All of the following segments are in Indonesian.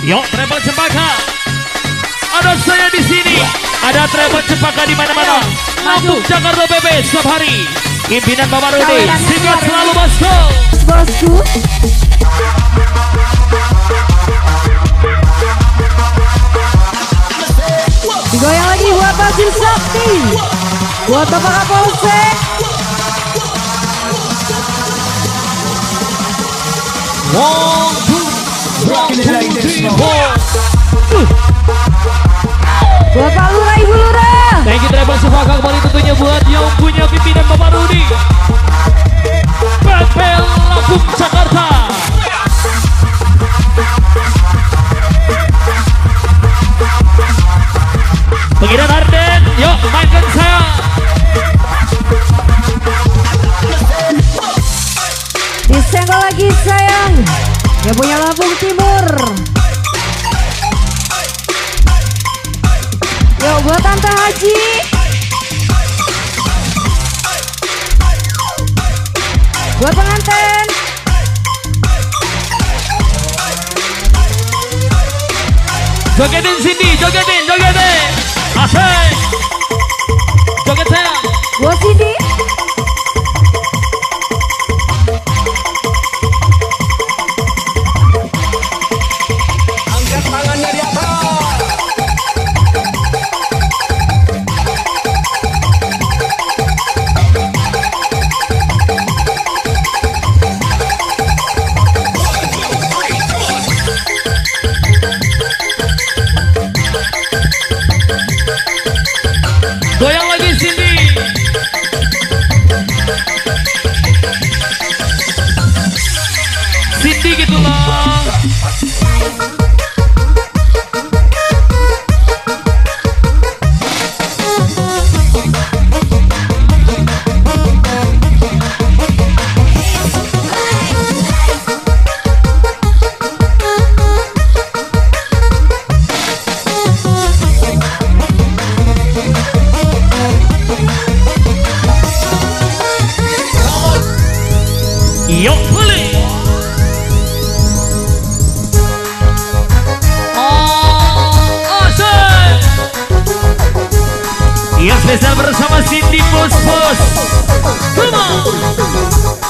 Yuk, Treble Cempaka. Ada saya di sini. Ada Treble Cempaka di mana-mana. Lampung, Jakarta BB setiap hari. Pimpinan Bapak Rudi, singkat selalu bosku. Bosku. Digoyang lagi buat Basil Sakti. Buat Bapak Kapolsek. One, two, three, four. Buat Pak Lurah, Ibu Lurah. Thank you Treble Cempaka kembali tentunya buat yang punya pimpinan Bapak Rudi. PP Lampung Jakarta. Pengiran Arden, yuk mainkan saya. Disenggol lagi sayang. Yang punya Lampung Timur. Yuk buat Tante Haji. Buat pengantin. Jogetin Cindy, jogetin. Asik. Joget saya. Buat Cindy. Angkat tangannya di atas. Goyang lagi Cindy. Cindy gitu loh. Yuk boleh. Asik. Yang spesial bersama Cindy Bos. Come on.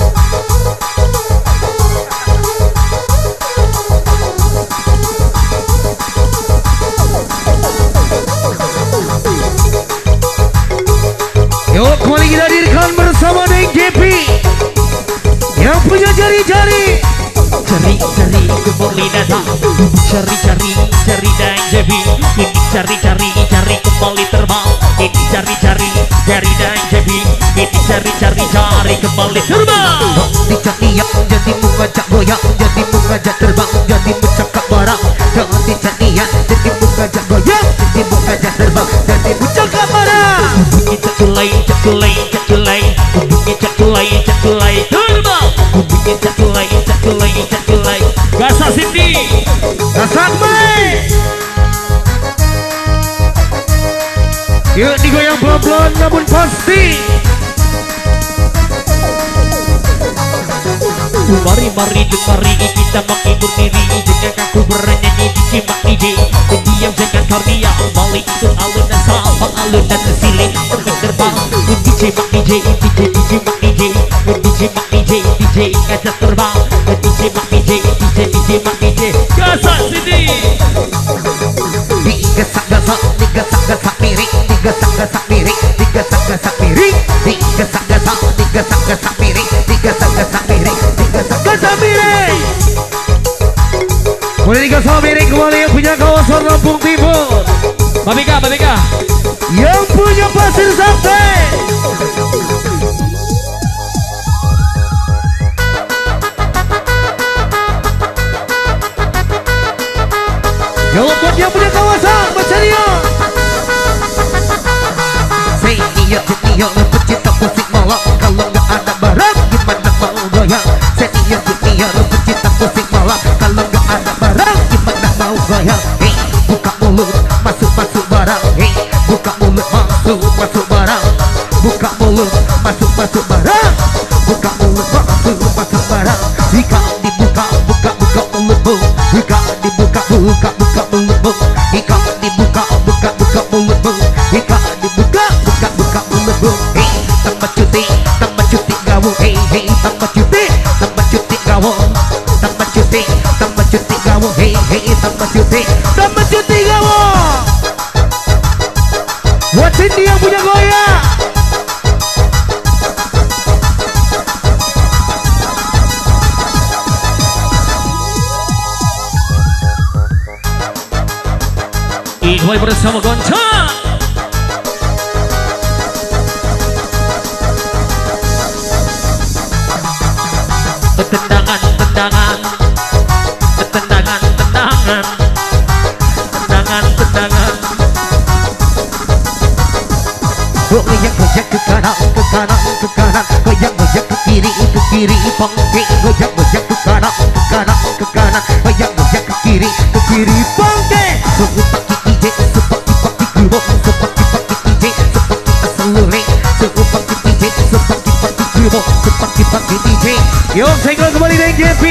Yuk kembali kita hadirkan bersama Neng JP yang punya jari-jari. Cari-cari kembali datang. Cari-cari dan JP. Ini cari-cari kembali terbang. Ini cari-cari dan JP. Ini cari-cari kembali terbang. Dicari yang jadi mengajak goyang, jadi mengajak terbang, jadi mencakap barang. Jangan dicari yang jadi mengajak goyang, jadi mengajak terbang, jadi mencakap barang. Bunyi cakulai terbang. Bunyi cakulai. Gasa Cindy. Gasak baik. Yuk digoyang pelan-pelan namun pasti. Mari kita menghibur diri. Jangan kaku bernyanyi dicimak ide. Diam jangan kardia. Balik ikut alun dan sama alun dan siling. Terbang dicimak ide. DJ ngajak terbang. Dicimak ide. Gasak Cindy. Digasak miring, digasak miring, digasak miring, digasak miring, digasak miring. Boleh digasak miring kembali yang punya kawasan Lampung Timur. Babika. Yang punya Pasir Sakti. Jawab buat yang punya kawasan Bacaria. Senior pecinta musik malam. Kalau nggak ada barang gimana mau goyang. Senior pecinta musik malam. Kalau nggak ada barang gimana mau goyang. Hei buka mulut masuk barang. Hei buka mulut masuk barang. Buka mulut masuk barang. Buka mulut masuk barang. Jika dibuka mulutmu. Jika dibuka Hei tambah cuti kamu. Buat Cindy yang punya goyang. Ikhwai bersama Gonca. Tendangan, tendangan, tendangan, tendangan, tendangan, tendangan. Goyang goyang ke kanan, ke kanan, ke kanan. Goyang goyang ke kiri, pangke. Goyang goyang ke kanan, ke kanan, ke kanan. Goyang goyang ke kiri, pangke. Suku paki DJ, sepaki paki gerobok, sepaki paki DJ, sepaki aselure. Suku paki DJ, sepaki paki gerobok, sepaki paki DJ. Yuk, single kembali dari JP.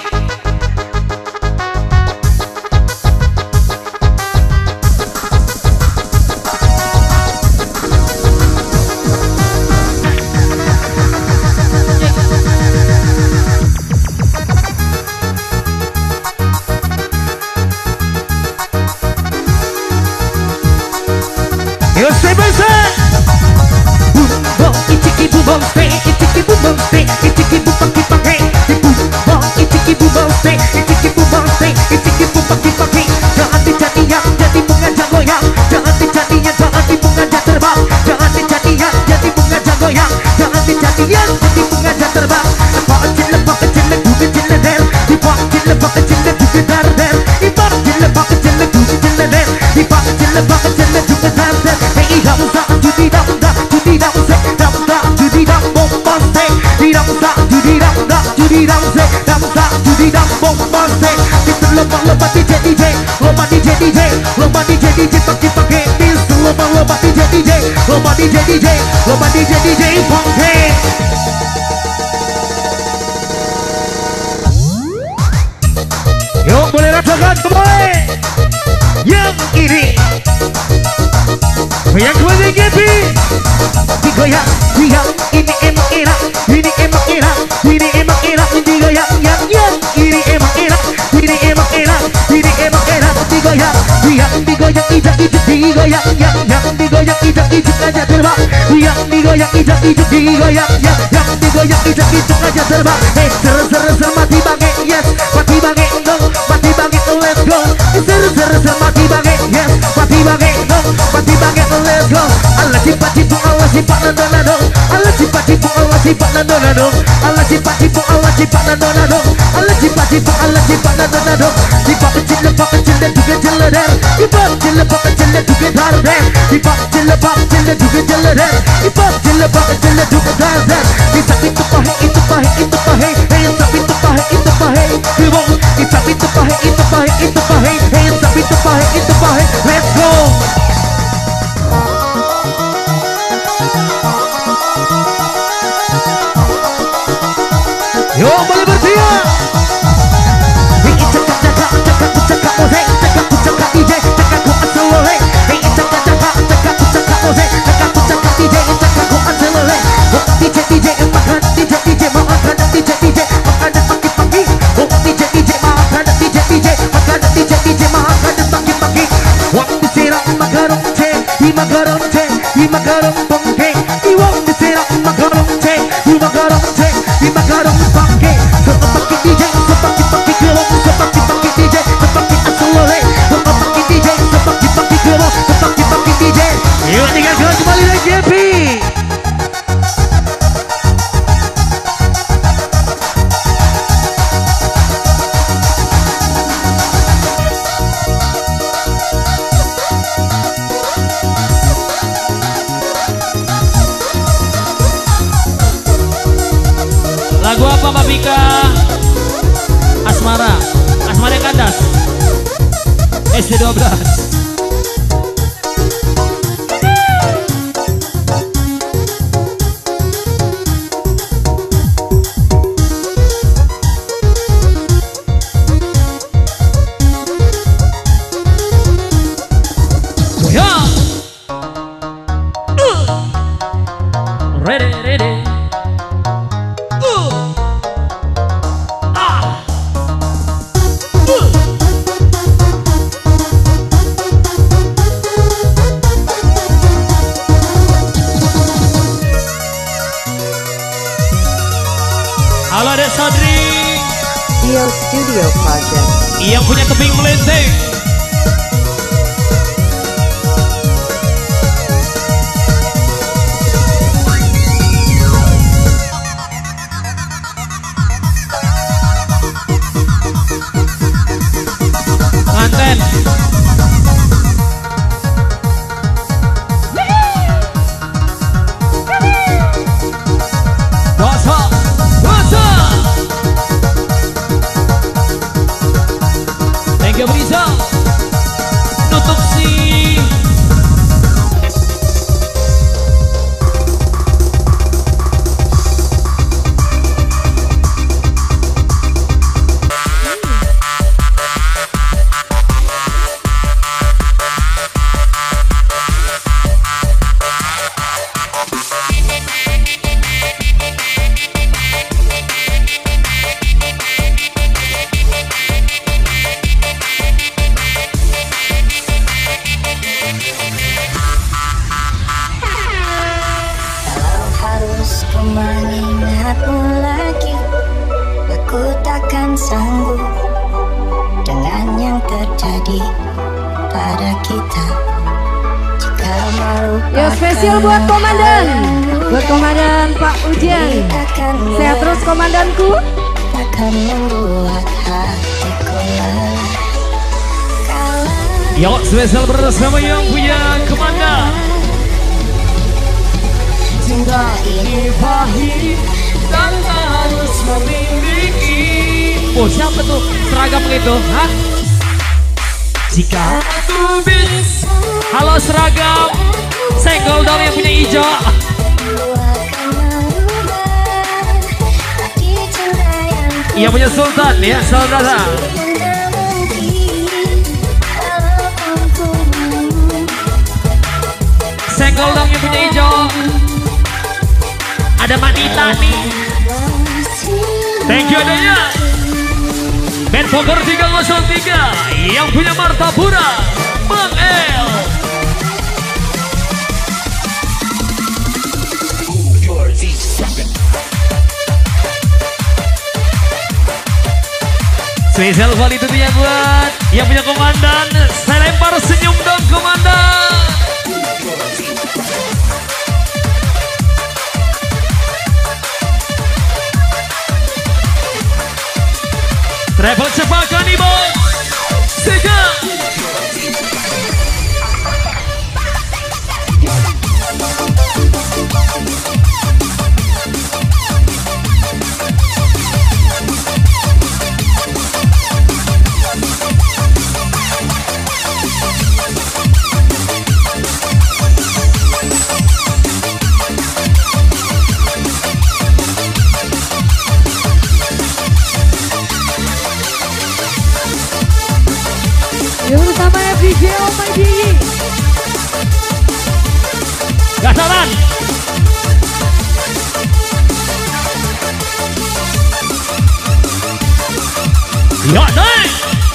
Yuk, stay by stay. Bum ichiki bum stay, ichiki bum stay, ichiki bum paki paki. Bum ichiki bum stay, ichiki bum stay, ichiki bum paki paki. Jangan dijadian jadi bunga jagoyang, jangan dijadian jadi bunga terbang, jangan dijadian jadi bunga jagoyang, jangan dijadian jadi bunga terbang. Pak kecil duit kecil der, pak kecil duit dar der, pak kecil duit der, pak kecil duit dar der. Hey damsa judi damda, judi damse, damda judi dam bombaste, di damsa judi damda, judi damse, damsa judi dam bombaste. Kita lomba DJ DJ, lomba DJ DJ, lomba DJ DJ pakai pakai bis, lomba DJ DJ, lomba DJ DJ, lomba DJ DJ pakai. Yuk, boleh rasakan kembali. Yang ini yang kembali JP. Digoyang, goyang, ini emang enak, ini emang enak, ini emang enak. Digoyang, yang ini emang enak, ini emang enak, ini emang enak. Digoyang, goyang, digoyang, ijak, digoyang, yang digoyang, ijak aja terbang. Yang digoyang, ijak, digoyang, yang digoyang, ijak aja terbang. Ser mati banget, yes, mati banget, no, mati banget, let's go. Ser mati banget, yes, mati banget, no, mati banget, let's go. Allah cipa-cipu, Allah cipa nado-nado, Allah cipa-cipu, Allah cipa nado-nado, Allah cipa-cipu, Allah cipa nado-nado, Allah cipa-cipu, Allah cipa nado-nado. Cipa kecil dan juga jelerer, cipa kecil dan juga darder, cipa kecil dan juga jelerer, cipa kecil dan juga darder. Bisa itu pahe, itu pahe, itu pahe, hey tapi itu pahe, itu pahe. Kibong, tapi itu pahe, itu pahe, itu pahe, hey tapi itu pahe, itu pahe. Let's go. Yuk, boleh bersiap. Magarong bangke, iwang disera magarong che, magarong che, magarong bangke. Sepaki DJ, sepaki gerong, sepaki DJ, sepaki asolore, sepaki DJ, sepaki gerong, sepaki DJ. Yuk, tinggalkan kembali dari JP. Lagu apa Mbak Vika? Asmara Kandas SC12. Ya. Ready. Yang punya tebing melenteng. Manten. Thank you Brisa. Nutup sih. Mengingatmu lagi, aku takkan sanggup dengan yang terjadi pada kita. Jika melupakan Ya spesial buat komandan, buat komandan Pak Ujian. Sehat terus komandanku. Takkan membuat hatiku lelah. Yuk spesial bersama yang punya komandan. Cinta ini pahit dan harus memiliki. Oh siapa tuh seragam itu? Hah? Jika aku bisa. Halo seragam. Senggol dong yang punya hijau. Yang punya Sultan ya saudara. Senggol dong yang punya hijau. Ada Manita nih. Thank you adanya. Band Bogor 303 yang punya Martapura, Bang El. Spesial kali tentunya buat yang punya komandan. Saya lempar senyum dong komandan. Travel cepakan nih bos. Sega. Yang bersama FDJ Oh My Gigi. Gasaran. Ya naik.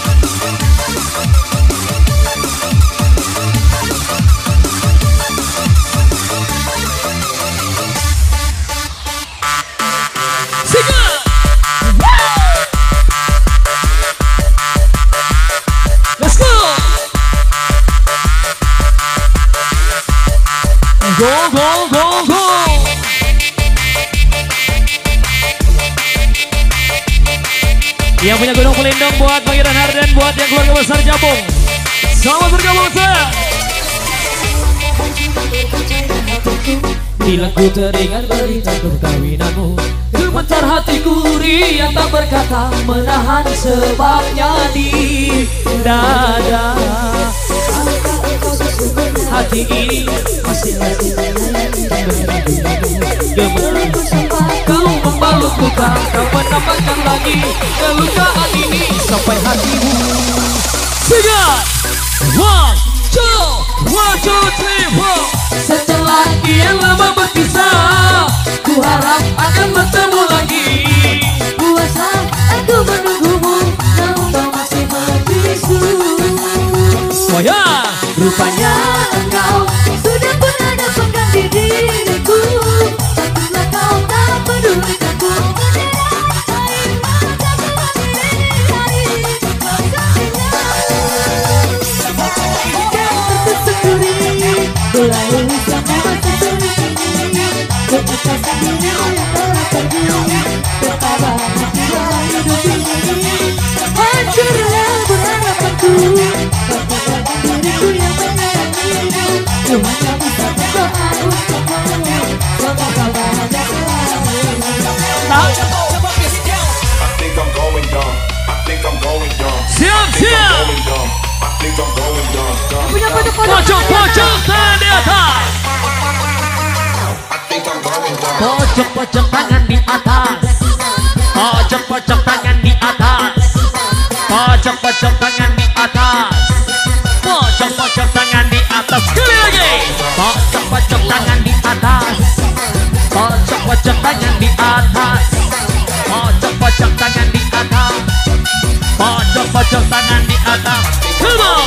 Sega. Let's go. Go, go, go, go. Yang punya gunung pelindung buat Pangeran Harden, buat yang keluarga besar Jabung. Selamat bergabung saya. Bila ku teringat berita perkawinanmu, gemetar hatiku riang tak berkata, menahan sebabnya di dada. Hati ini masih lagi gemetar. Kau membalut luka, kau menambahkan lagi kelukaan ini sampai hatimu. Tiga, one, two, three, four. Setelah kian lama berpisah, ku harap akan bertemu lagi. Puasa aku menunggumu, namun kau masih membisu. Oh ya, Rupanya engkau sudah pun ada pengganti diriku. Takutlah kau tak pedulikanku. Mulai sampai masa seperti ini ketika sendiri telah pergi betapa hancurlah hidup ini hancurlah berharapanku katakan diriku yang menyayangimu ku hanya bisa berdoa untukmu semoga kau bahagia selalu. I think I'm going dumb. I think I'm going dumb. Siap, siap. Going dumb. I think I'm going dumb. Punya kode-kode Pojok-pojok tangan di atas. I think I'm going dumb. Pojok-pojok tangan di atas. Pojok-pojok tangan di atas. Pojok-pojok tangan di atas. Pojok-pojok tangan di atas. Sekali lagi. Pojok-pojok tangan di atas. Pojok-pojok tangan di atas. Pojok-pojok tangan di atas. Pojok-pojok tangan di atas. Come on.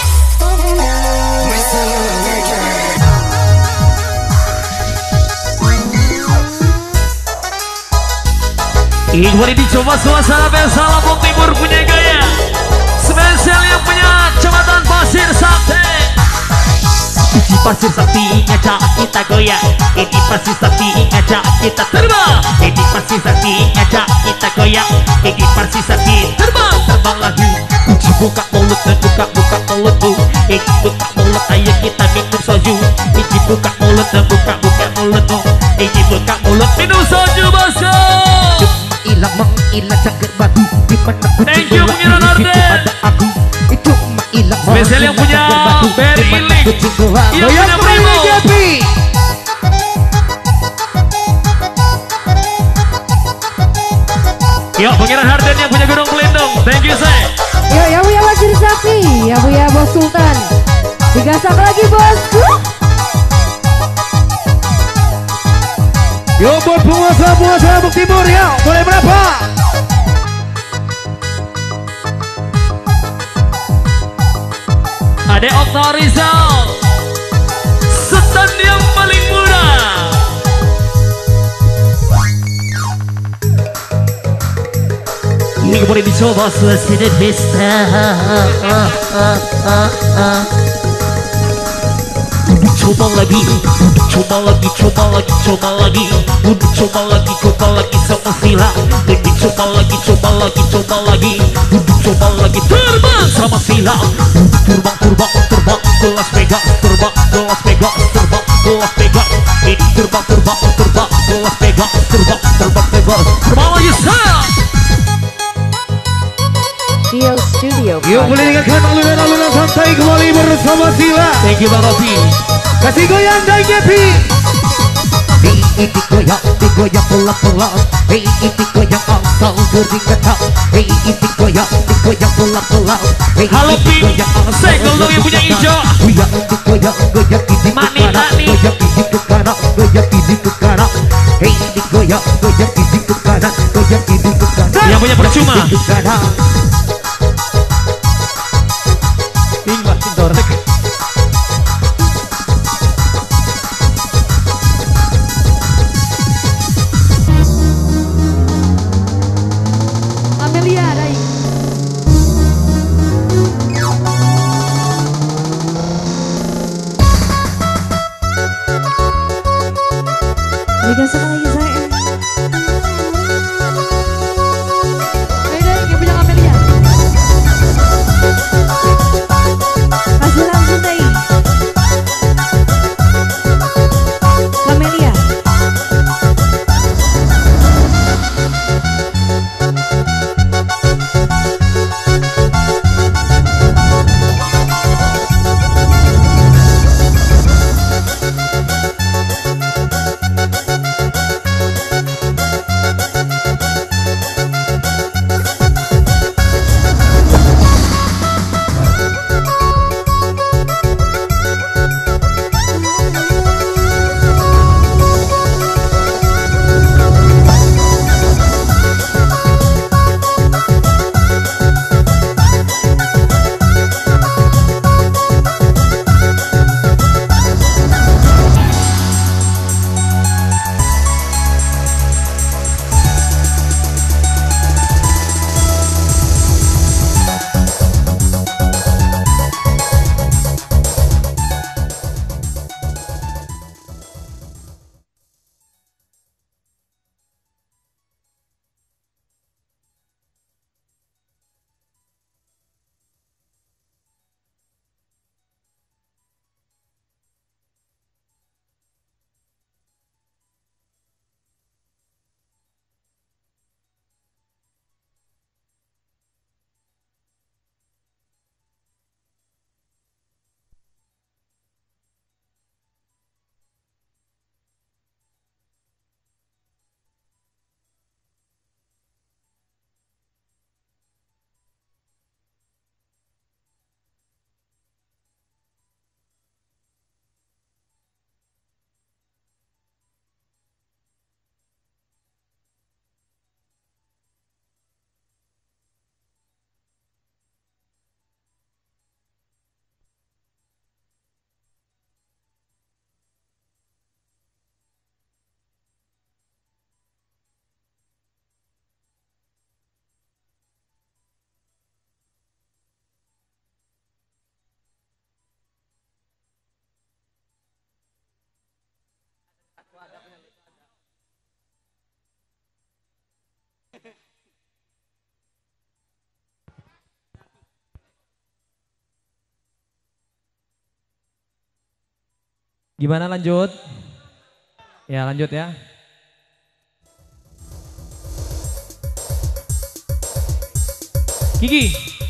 Ini boleh dicoba suasana Besa Lampung Timur punya gaya spesial yang punya Kecamatan Pasir Sakti. Ini Pasir Sakti ngajak kita goyang. Ini Pasir Sakti ngajak kita terbang. Ini Pasir Sakti ngajak kita goyang. Ini Pasir Sakti terbang, terbang lagi. Uji buka mulut dan buka mulut tuh. Ini buka mulut ayo kita minum soju. Ini buka mulut dan buka mulut tuh. Ini buka mulut minum soju basah. Hilang mengilang cager batu di mana ku Thank you punya Ronaldo. ada aku itu hilang Spesial yang punya Berry Ilik. Yang punya Primo. Yo Pangeran Harden yang punya Gunung Pelindung. Thank you say. Yo, yang punya Wajir Sakti, yang punya Bos Sultan. Digasak lagi bosku. Yo buat penguasa Lampung Timur ya, boleh berapa? Ada Okta Rizal, setan yang paling muda. Ini boleh dicoba selesai dan pesta. Coba lagi, coba lagi, coba lagi, coba lagi, coba lagi, coba lagi sama Sila. Coba lagi, coba lagi, coba lagi, coba lagi terbang sama Sila. Terbang, terbang, terbang ke Las Vegas, terbang ke Las Vegas, terbang ke Las Vegas. Ini terbang, terbang, terbang ke Las Vegas, terbang, terbang, terbang, terbang lagi saya. Dio Studio. Yuk boleh dengarkan alunan santai kembali bersama Sila. Thank you Bang Rofi. Kasih goyang dan Jepi. Ini digoyang pelan-pelan. Ini digoyang asal beringatang. Ini digoyang pelan-pelan. Halo Pink, segel dong yang punya hijau. Goyang ini Mani. goyang ini ke kanan, goyang ini ke kanan. Ini goyang ini ke kanan, goyang ini ke kanan. Yang punya percuma. Ke kanan. Pink masih dorek. Amelia Rai. Digasak lagi saya. Ayo deh, yang punya Amelia. Kasih langsung deh. Amelia. Gimana lanjut? Ya lanjut ya. Gigi.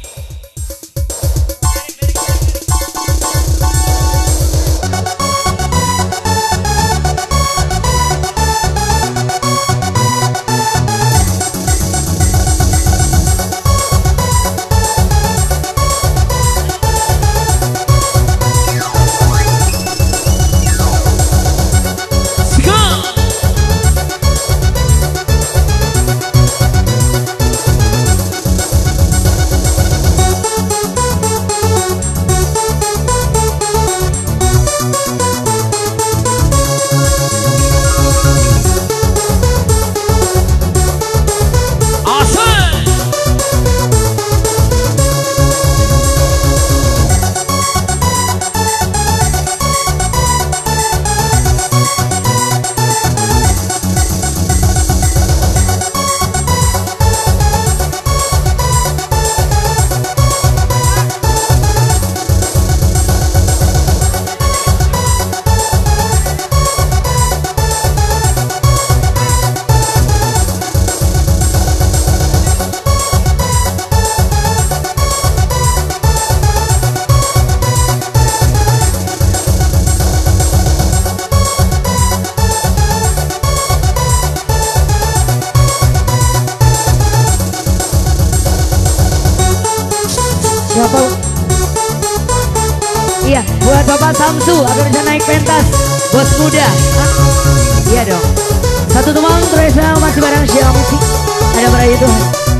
Iya, buat Bapak Samsu agar bisa naik pentas, bos muda. Iya dong. Satu teman Teresa masih bareng Syamsi. Ada merayu Tuhan.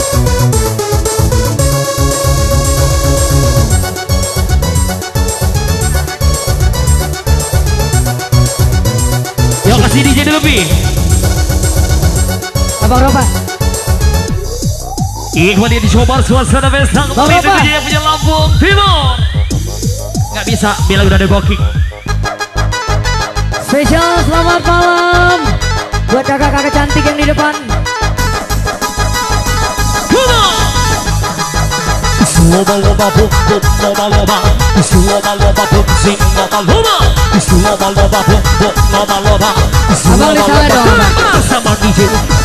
Yuk kasih DJ dulu Pi. Abang Ropa. Ikhwati dicoba suasana pesta kembali Bapak. dengan yang punya Lampung Timur. Nggak bisa bila udah ada booking. Spesial selamat malam buat kakak-kakak cantik yang di depan. Loba-loba bum bum loba-loba, loba-loba bum sing loba-loba, loba-loba bum bum loba-loba, Abang disalah dong, Abang. sama DJ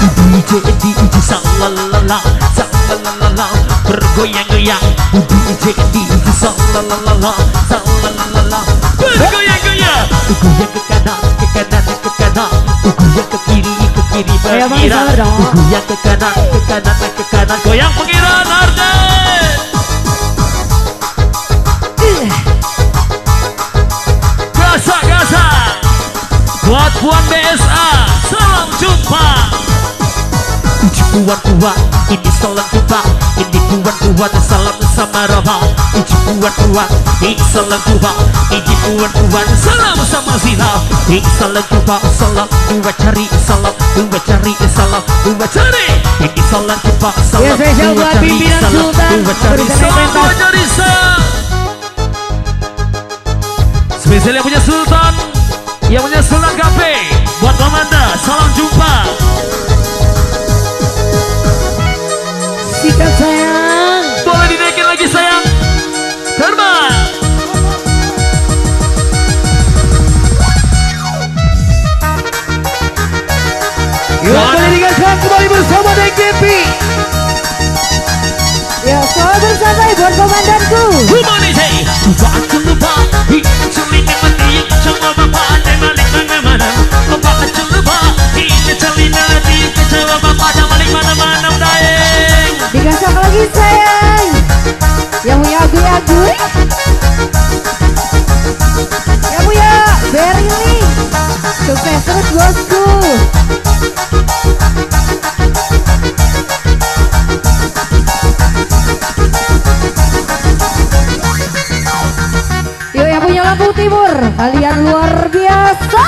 salalala, salalala, bergoyang-goyang, DJ salalala, salalala, bergoyang-goyang, goyang ke kanan, ke kanan, ke kanan, goyang ke kiri, Abang berkira, disalah dong. goyang ke kanan, ke kanan, ke kanan, goyang pengiran Arden. Gasa buat Puan BSA, salam jumpa. Puan ini salam jumpa. Ini Puan salam sama Rama. Ini Puan ini salam jumpa. Ini Puan salam sama Zina. Ini salam jumpa, salam dua cari, salam dua cari, salam dua cari. Ini salam jumpa, Ya, salam spesial dua buat cari, pimpinan salam Sultan. dua cari, Berikan salam pentas. dua cari, salam. Spesial yang punya Sultan, yang punya Sultan Cafe, buat Amanda, salam jumpa. Sikat sayang. Boleh dinaikin lagi sayang. Terbang. Yuk kembali dengarkan kembali bersama DGP. Ya selamat bersantai buat komandanku. Humani say, back to the bar. Actually never need cuma bapak anda balik mana-mana. Bapak to the bar. Ini celina di kecewa bapak anda balik mana-mana daeng. Digasak lagi sayang. Yang punya agui-agui. Yang punya Berli. Sukses terus bosku. Yuk yang punya Lampung Timur, kalian luar biasa.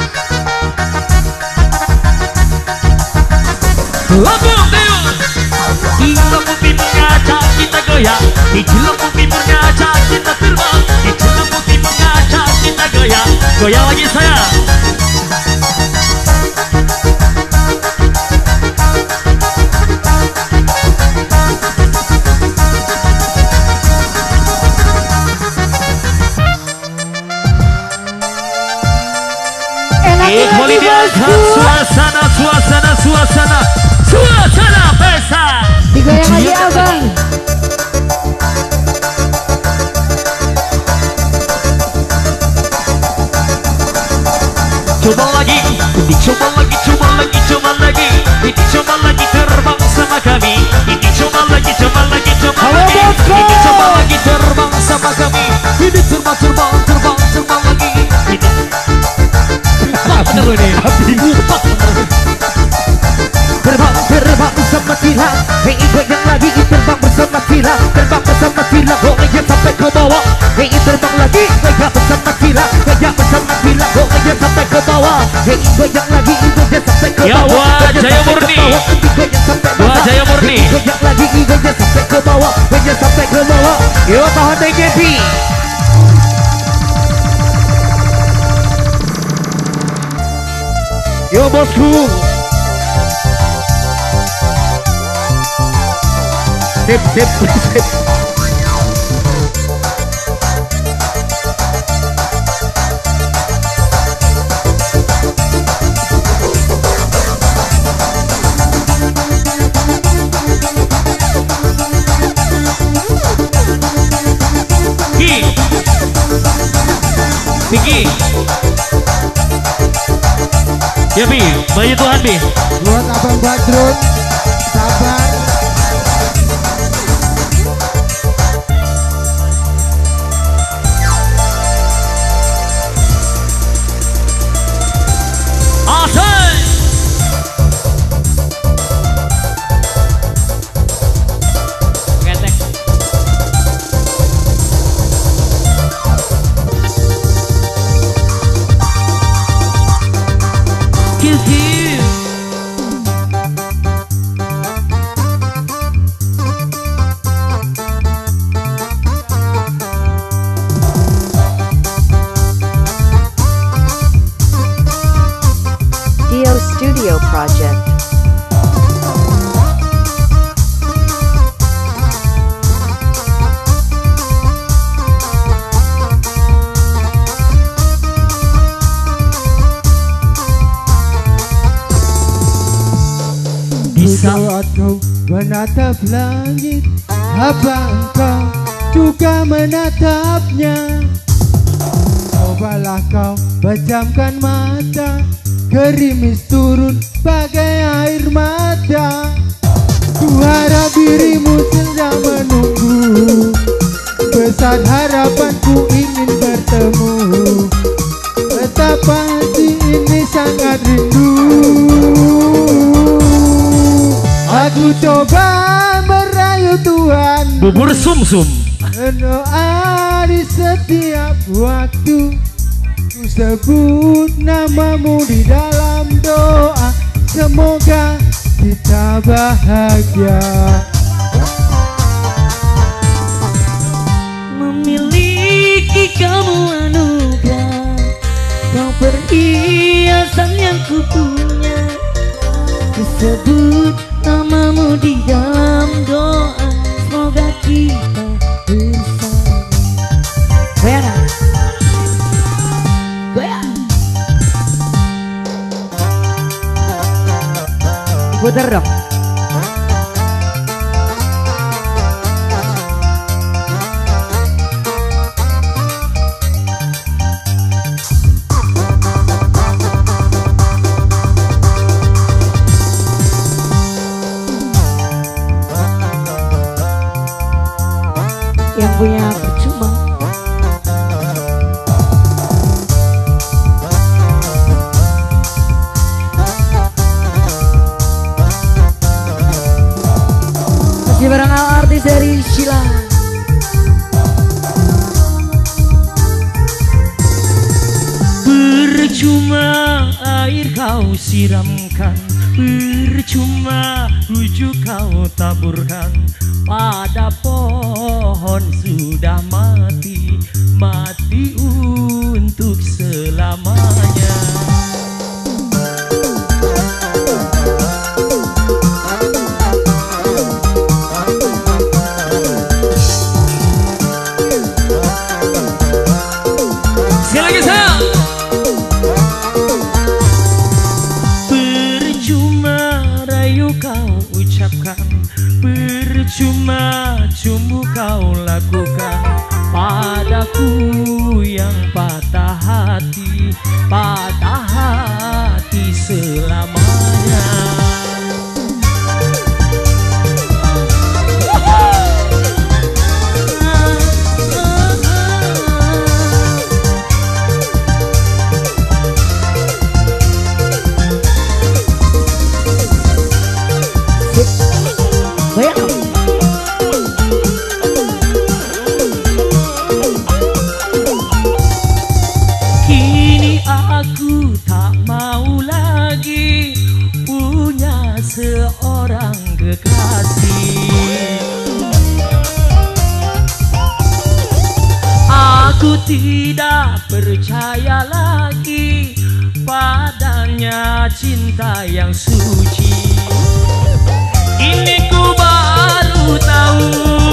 Lampung Timur. Di Lampung Timur ngajak kita goyang. Di Lampung Timur ngajak kita terbang. Di Lampung Timur ngajak kita goyang. Goyang lagi saya. Angkat suasana pesta. Digoyang lagi abang. Coba lagi, ini coba lagi, coba lagi, coba lagi. Ini coba lagi terbang sama kami. Ini coba lagi, coba lagi, coba lagi. Ini coba lagi terbang sama kami. Ini terbang, terbang, terbang, terbang lagi. Ini apa lu nih? Terbang, terbang sama Tila. Hei goyang lagi, terbang bersama Tila. Terbang bersama Tila, goyang sampai ke bawah. Hei terbang lagi, goyang bersama Tila. Goyang bersama Tila, goyang sampai ke bawah. Hei goyang lagi, goyang sampai ke bawah. Ya buat Jaya Murni, buat Jaya Murni. Goyang lagi, goyang sampai ke bawah. Goyang sampai ke bawah. Yo tahan DGP. Yo bosku. Sip, sip, sip. Tinggi. Ya Bi, banyak Tuhan Bi. Buat Abang Badrun, sabar. Asal. Ketek. Dio Studio Project. Di saat kau menatap langit, apa engkau juga menatapnya? Cobalah kau pejamkan mata, gerimis turun bagai air mata. Ku harap dirimu sedang menunggu, besar harapanku ingin bertemu. Betapa hati ini sangat rindu. Aku coba merayu Tuhan, Bubur sumsum. berdoa di setiap waktu. Ku sebut namamu di dalam doa, semoga kita bahagia. Memiliki kamu anugerah, kau perhiasan yang ku punya. Ku sebut namamu di dalam doa, semoga kita bersama. Goyang, goyang. Putar dong. Yang punya percuma. Masih bareng artis dari Sheila. Percuma air kau siramkan, percuma rujuk kau taburkan. Pada pohon sudah mati, mati untuk selamanya. Sekali lagi sayang. padaku yang patah hati selamanya. Kini aku tak mau lagi punya seorang kekasih. Aku tidak percaya lagi padanya cinta yang suci. Ini ku baru tahu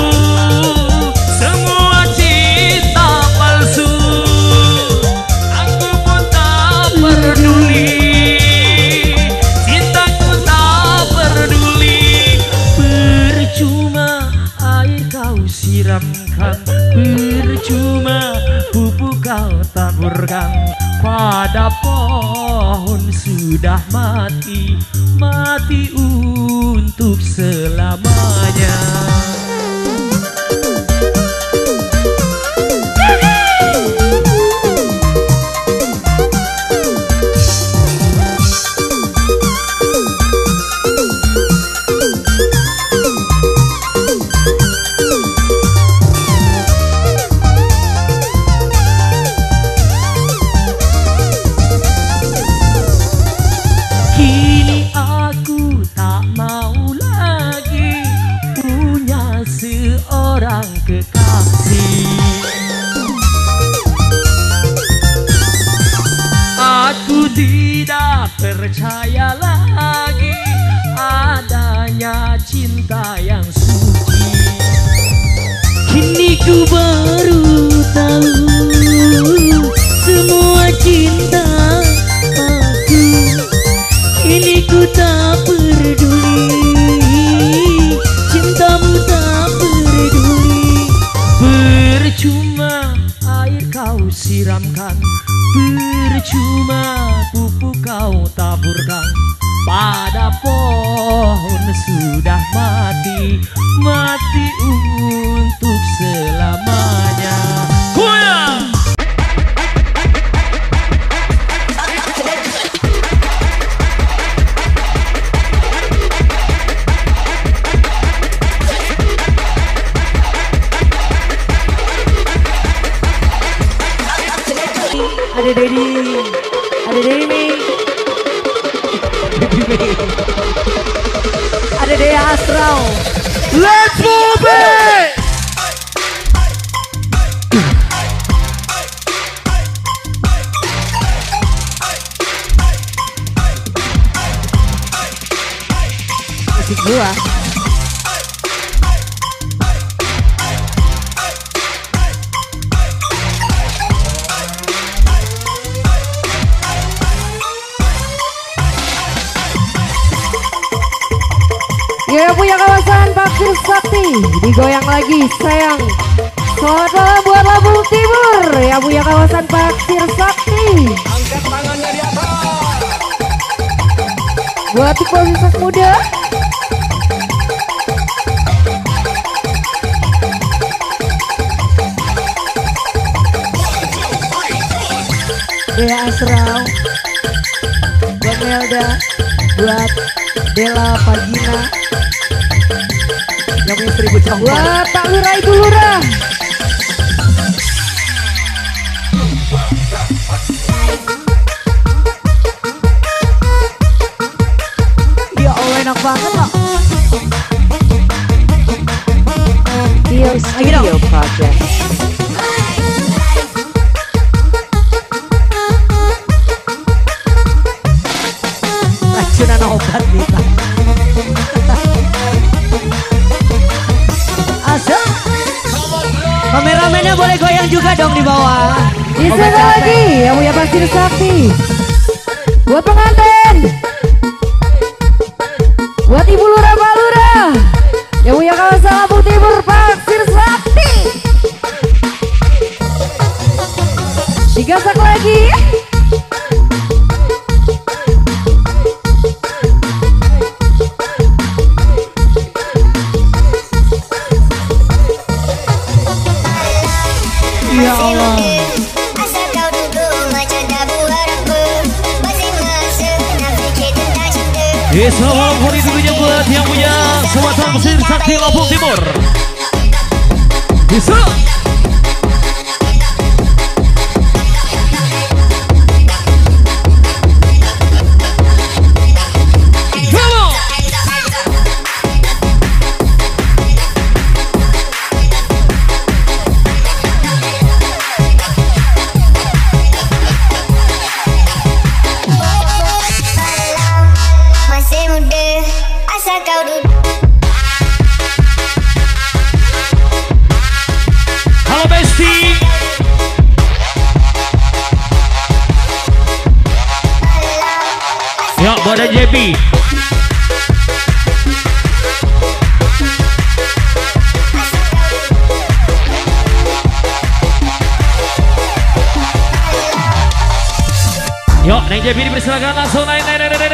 semua cinta palsu. Aku pun tak peduli, cintaku tak peduli. Percuma air kau siramkan, percuma pupuk kau taburkan. Pada pohon sudah mati, mati untuk selamanya. Kini aku tak mau lagi punya seorang kekasih. Aku tidak percaya lagi adanya cinta yang suci. Kini ku baru tahu semua cinta palsu. Kini ku tak peduli, cintamu tak peduli. Percuma air kau siramkan, percuma pupuk kau taburkan. Pada pohon sudah mati, mati untuk selamanya. Goyang! Ada Dedi nih. Ada Dea Astral. Let's move it! Musik gua. Ya punya kawasan Paksir Sakti digoyang lagi sayang. Selamat malam buat Lampung Timur ya punya kawasan Paksir Sakti. Angkat tangannya di atas. Buat Paksir muda. Dea Astral, buat Melda, buat Dela Pagina, yang punya 1000 congkol. Buat Pak Lurah Ibu Lurah. Ya Allah enak banget loh. Theo Studio Project. Racunan obat kita. Asal. Kameramennya boleh goyang juga dong di bawah. Bisa lagi yang punya Paksir Sakti. Buat pengantin. Buat Ibu Lurah Pak Lurah. Yang punya kawasan Lampung Timur Paksir Sakti. Digasak lagi. Ya Allah. Asal kau duduk macam dabu harapku, masih masuk nak fikir tentang cinta. Selamat hari dulunya buat yang punya Sumatera Mesir Sakti Lampung Timur. Bisa. Masih muda, asal kau duduk. Halo Besti. Ya, badan JB. Yuk, Neng JB dipersilakan langsung naik.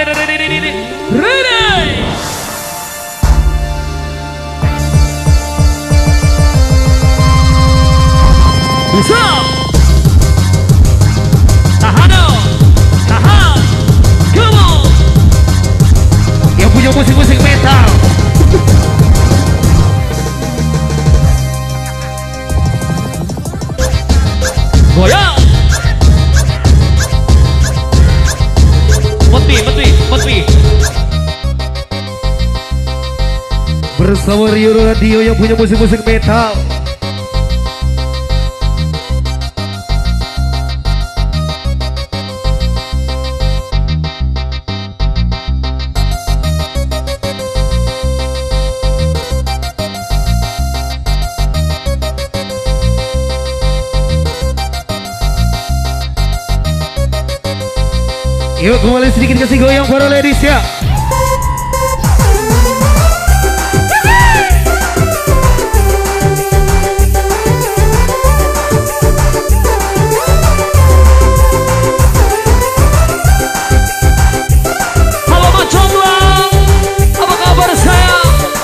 Ready. Bisa. Tahan dong. Tahan. Come on. Yang punya musik-musik metal. Goyang. Motwi. Bersama Rio Radio yang punya musik-musik metal. Yuk kembali sedikit kasih goyang para ladies ya. Halo Mas Comblang, apa kabar saya?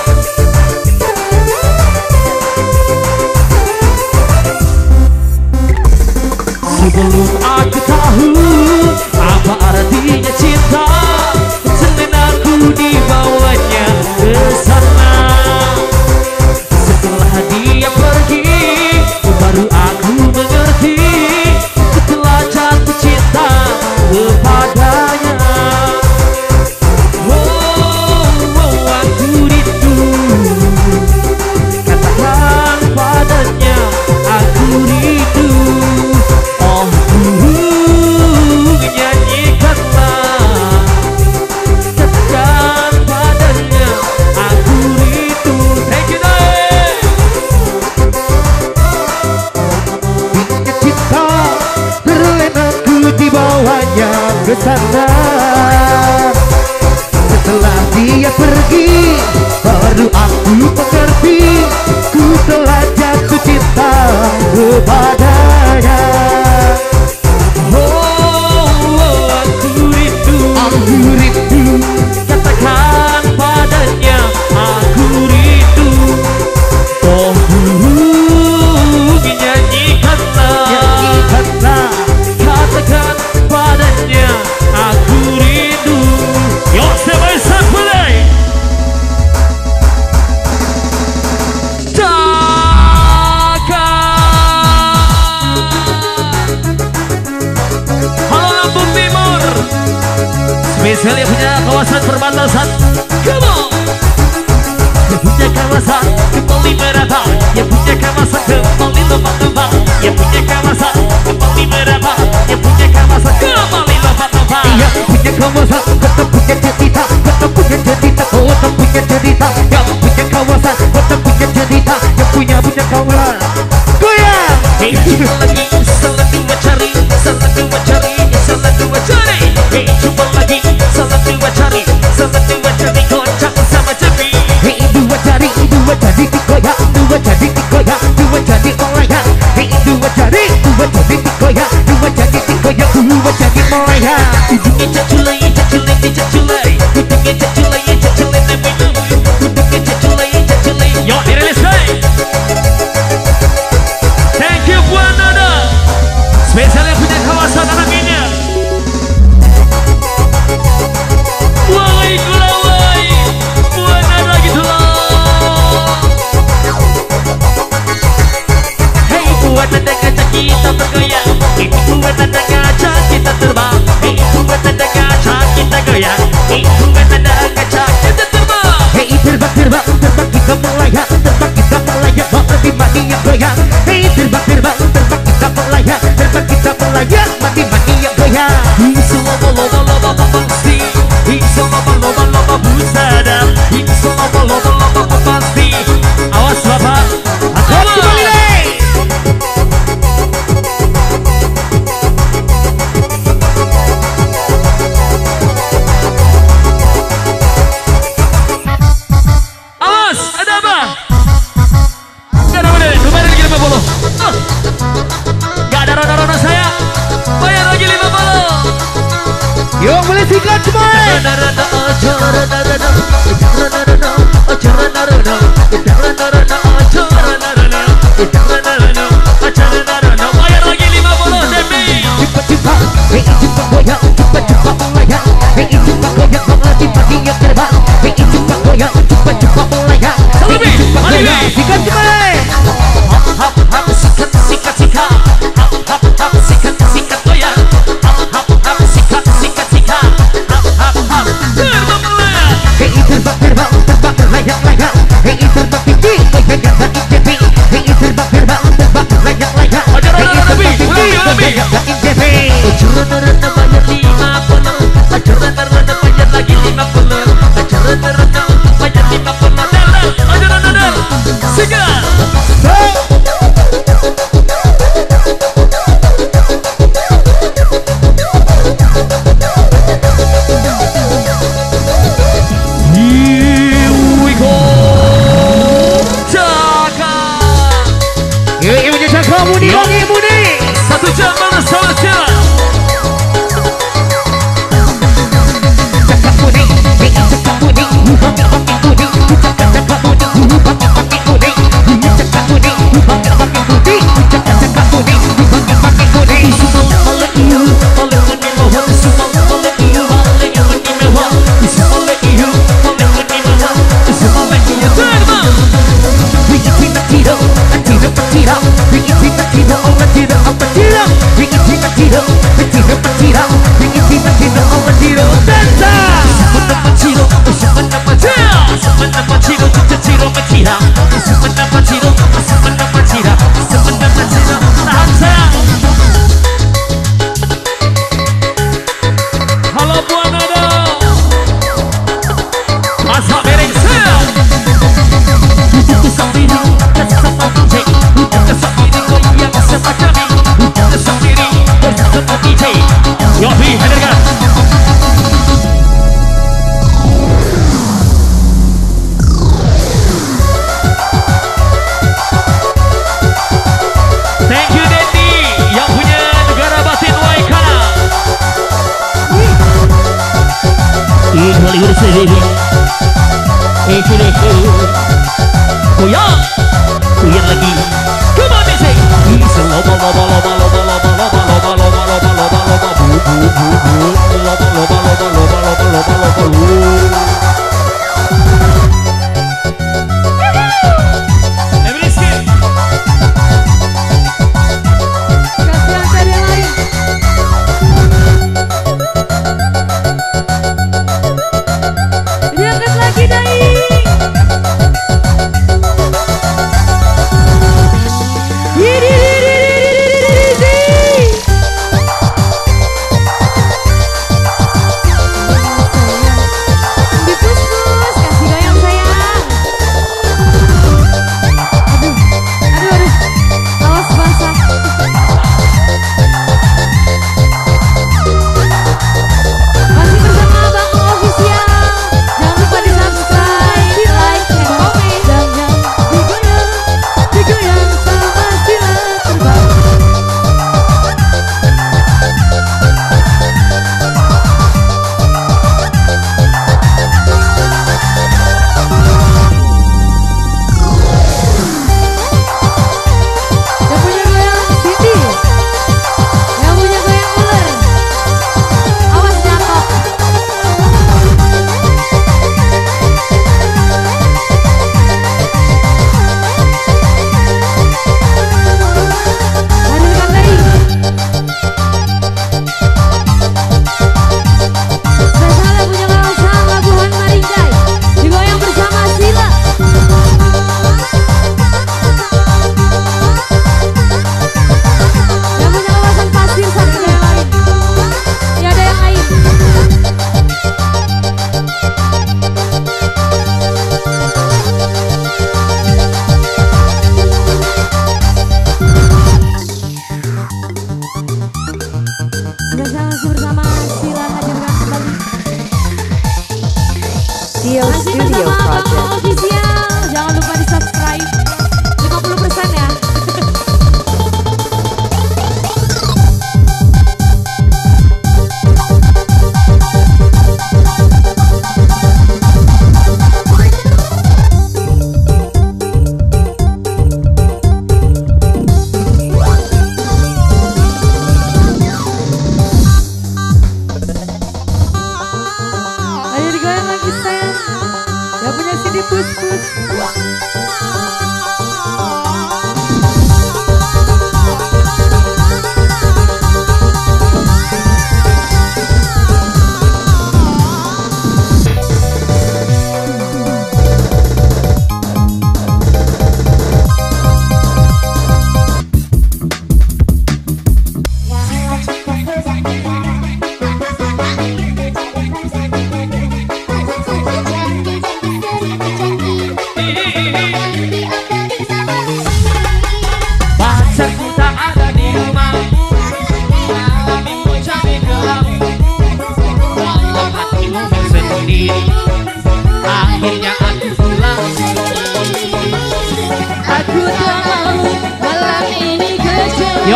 Sebelum aku tahu apa artinya cinta, selain aku dibawanya ke sana. Setelah dia pergi, baru aku mengerti, setelah jatuh cinta kepadanya. Aku rindu, katakan padanya aku rindu. Oh nyanyikanlah, katakan padanya aku rindu. Thank you Dave. Punya cinta, terlena aku dibawanya ke sana. Setelah dia pergi, baru aku mengerti, ku telah jatuh cinta kepadanya. Aku rindu, katakan padanya aku rindu. Oh nyanyikanlah, katakan padanya aku rindu. Yo step by step play. Halo Lampung Timur, spesial yang punya kawasan perbatasan. Come on. Yang punya kawasan kembali merata, yang punya kawasan kembali lompat-lompat, yang punya kawasan kembali merata, yang punya kawasan kembali lompat-lompat. Yang punya kawasan tetap punya cerita, tetap punya cerita, oh tetap punya cerita. Yang punya kawasan tetap punya cerita, yang punya kawasan. Goyang. Hey, coba lagi, salah dua cari, salah dua cari, salah dua cari. Hey, coba lagi, salah dua cari, goncang sama Jebi. Hey, dua jari digoyang, dua jari digoyang, dua jari goyang. Hey, dua jari digoyang, dua jari bergoyang. Ini bukan tanda kaca kita terbang. Ini bukan tanda kaca kita goyang. Ini bukan tanda kaca kita terbang. Hey terbang terbang terbang kita melayang, terbang kita melayang, mati mati yang goyang. Hey terbang terbang terbang kita melayang, terbang kita melayang, mati mati yang goyang. Iso loba loba loba pasti. Iso loba loba loba busada. Iso loba loba loba pasti. Awas bapak. Awas kembali lagi. Awas, ada apa? Gak ada bener, kemarin kita mau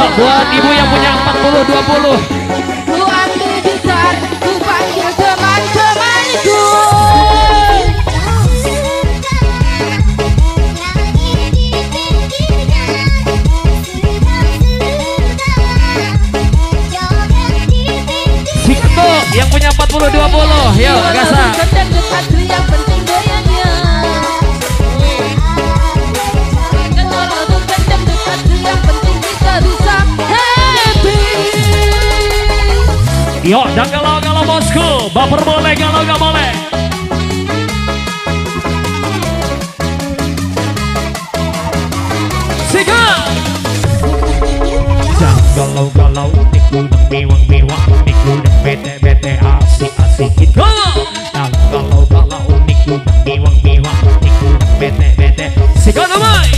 buat ibu yang punya 40-20. Ku ambil gitar, ku panggil teman-temanku. Si Keto yang punya 40-20. Yuk, Gasa. Kedap dekat yang penting goyangnya. Kedap dekat yang penting kita bisa happy. Yuk, dan galau-galau bosku. Baper boleh, galau gak boleh. Sika. Jangan galau-galau, niku nang mewang-mewang, niku nang bete-bete asik-asik gitu. Jangan galau-galau, niku nang mewang-mewang, niku nang bete-bete. Sika namai.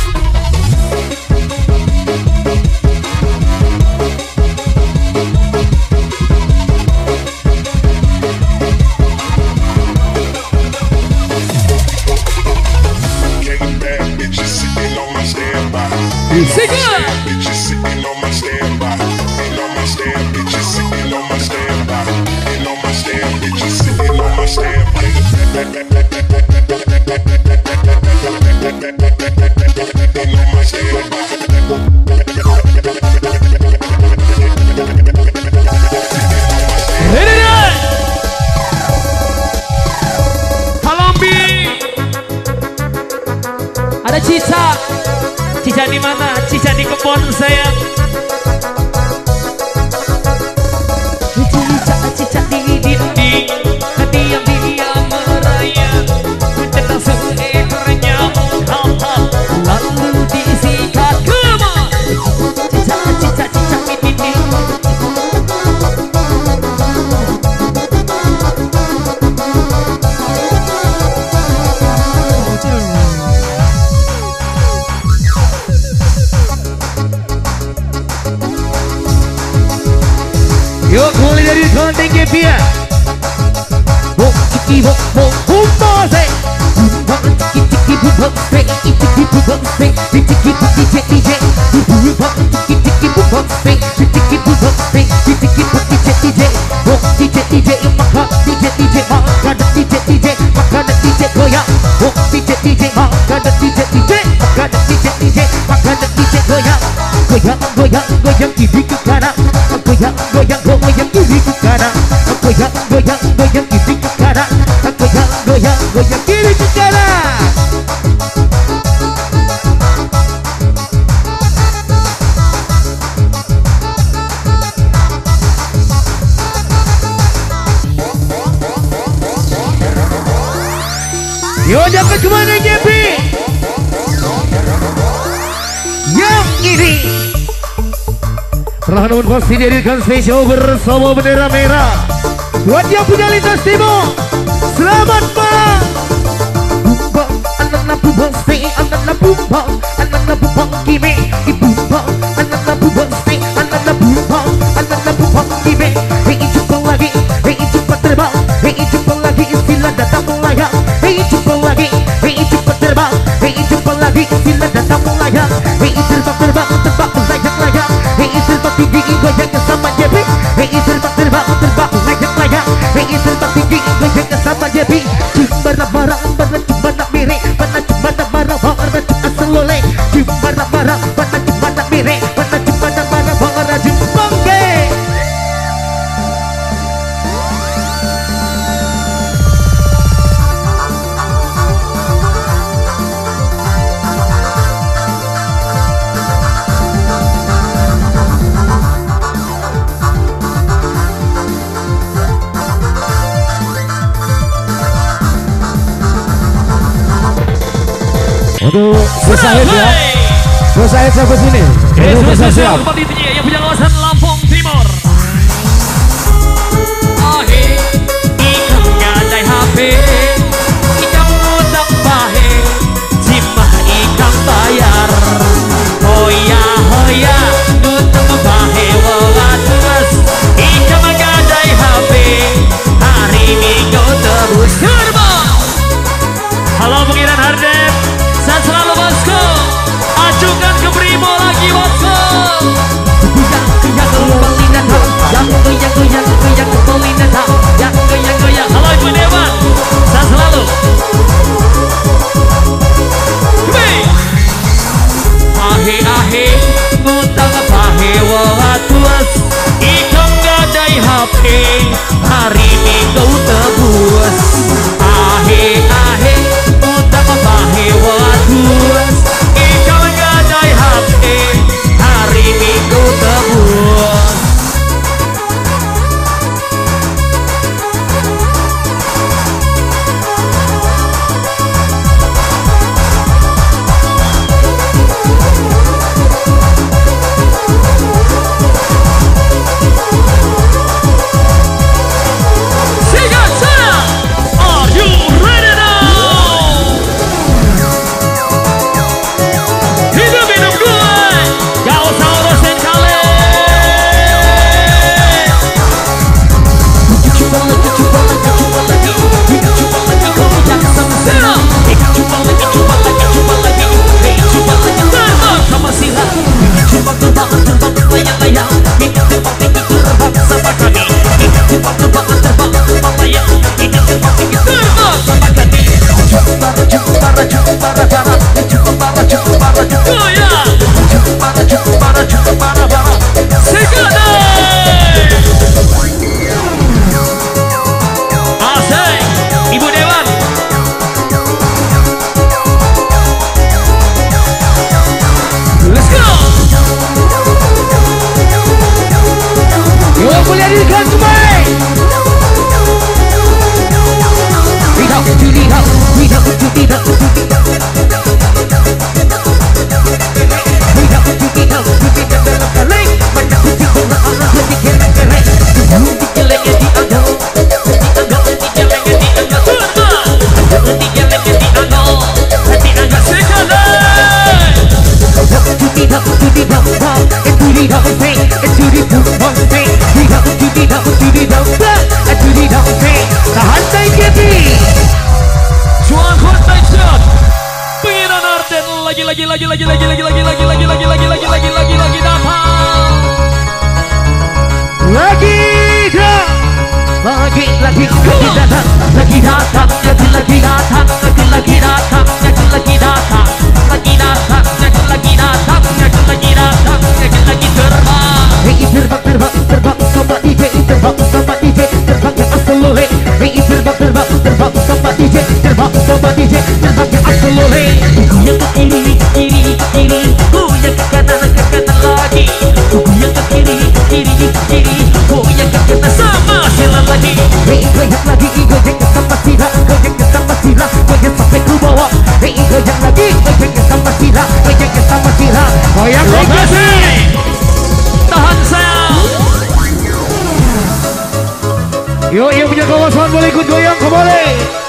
Sika. Bitches sitting on my standby. Ain't on my stand, bitches sitting on my standby. Ain't on my stand, bitches sitting on my standby. Ain't on my standby. Halambi. Ada Cica. Cica di mana? Cica di kebun saya. Cica di dinding, diam-diam merayap, mencetak seekornya hal-hal, lalu disikat kemana? Cica di dinding. Yuk mulai dari konten Gepia. Bok ciki bok bok bumbo se. Bumbo ciki ciki bumbo se. Ciki bumbo se. Ciki DJ DJ. Bumbo ciki ciki bumbo se. Ciki bumbo se. Ciki DJ DJ. Bok DJ DJ maka DJ DJ maka ada DJ DJ maka ada DJ goyang. Bok DJ DJ maka ada DJ DJ maka ada DJ DJ maka ada DJ goyang. Goyang goyang goyang kiri ke kanan. Goyang goyang goyang kiri ke kanan. Goyang goyang goyang kiri ke kanan. Goyang goyang goyang kiri ke kanan. Yo dapat kemana Jepi? Yang ini telah namun pasti dihadirkan spesial bersama bendera merah. Buat yang punya lintas timur, selamat malam. Bumbang, anak-anak bumbang stay, anak-anak bumbang, anak-anak bumbang kimi, bumbang, anak-anak bumbang stay, anak-anak bumbang, anak-anak bumbang kimi. Hei jumpa lagi, hei jumpa terbang, hei jumpa lagi istilah datang melayang. Hei jumpa lagi, hei jumpa terbang, hei jumpa lagi istilah datang melayang. Hei terbang terbang terbang melayang-layang. Hei terbang tinggi goyang sama Jepi. Hei terbang terbang terbang layang-layang. Hei terbang tinggi goyang sama Jepi. Cuma barang barang cuma nak mirip, barang cuma nak barang barang cuma selole. Cuma barang barang cuma nak mirip, barang cuma nak barang barang cuma ge. Untuk Bosahid ya. Bosahid sampai sini. Spesial kembali yang punya kawasan Lampung Timur. Oke, ikan gadai HP, ikan mudang bahe, cimah ikan bayar. Hoya hoya, nutup bahe wawatus, ikan gadai HP, hari Minggu terus terbang. Halo pengiran Hardep. Sehat selalu bosku. Ajukan ke Brimo lagi bosku. lagi datang, lagi datang, lagi datang, lagi datang, lagi datang, lagi datang, lagi datang, lagi datang, lagi terbang. Hey terbang, terbang, terbang sama DJ, terbang sama DJ, terbang yang asalole. Hey terbang, terbang, terbang sama DJ, terbang sama DJ, terbang yang asalole. Yang ke kiri, kiri, kiri, yang ke kanan lagi. Yang ke kiri, kiri, kiri, yang ke kanan sama silang lagi. Hey goyang lagi, goyang sama sila, goyang sama sila, goyang sampai ke bawah. Hey goyang lagi, goyang sama sila, goyang sama sila, goyang lagi. Tahan sayang. Yuk, yang punya kawasan boleh ikut goyang kembali.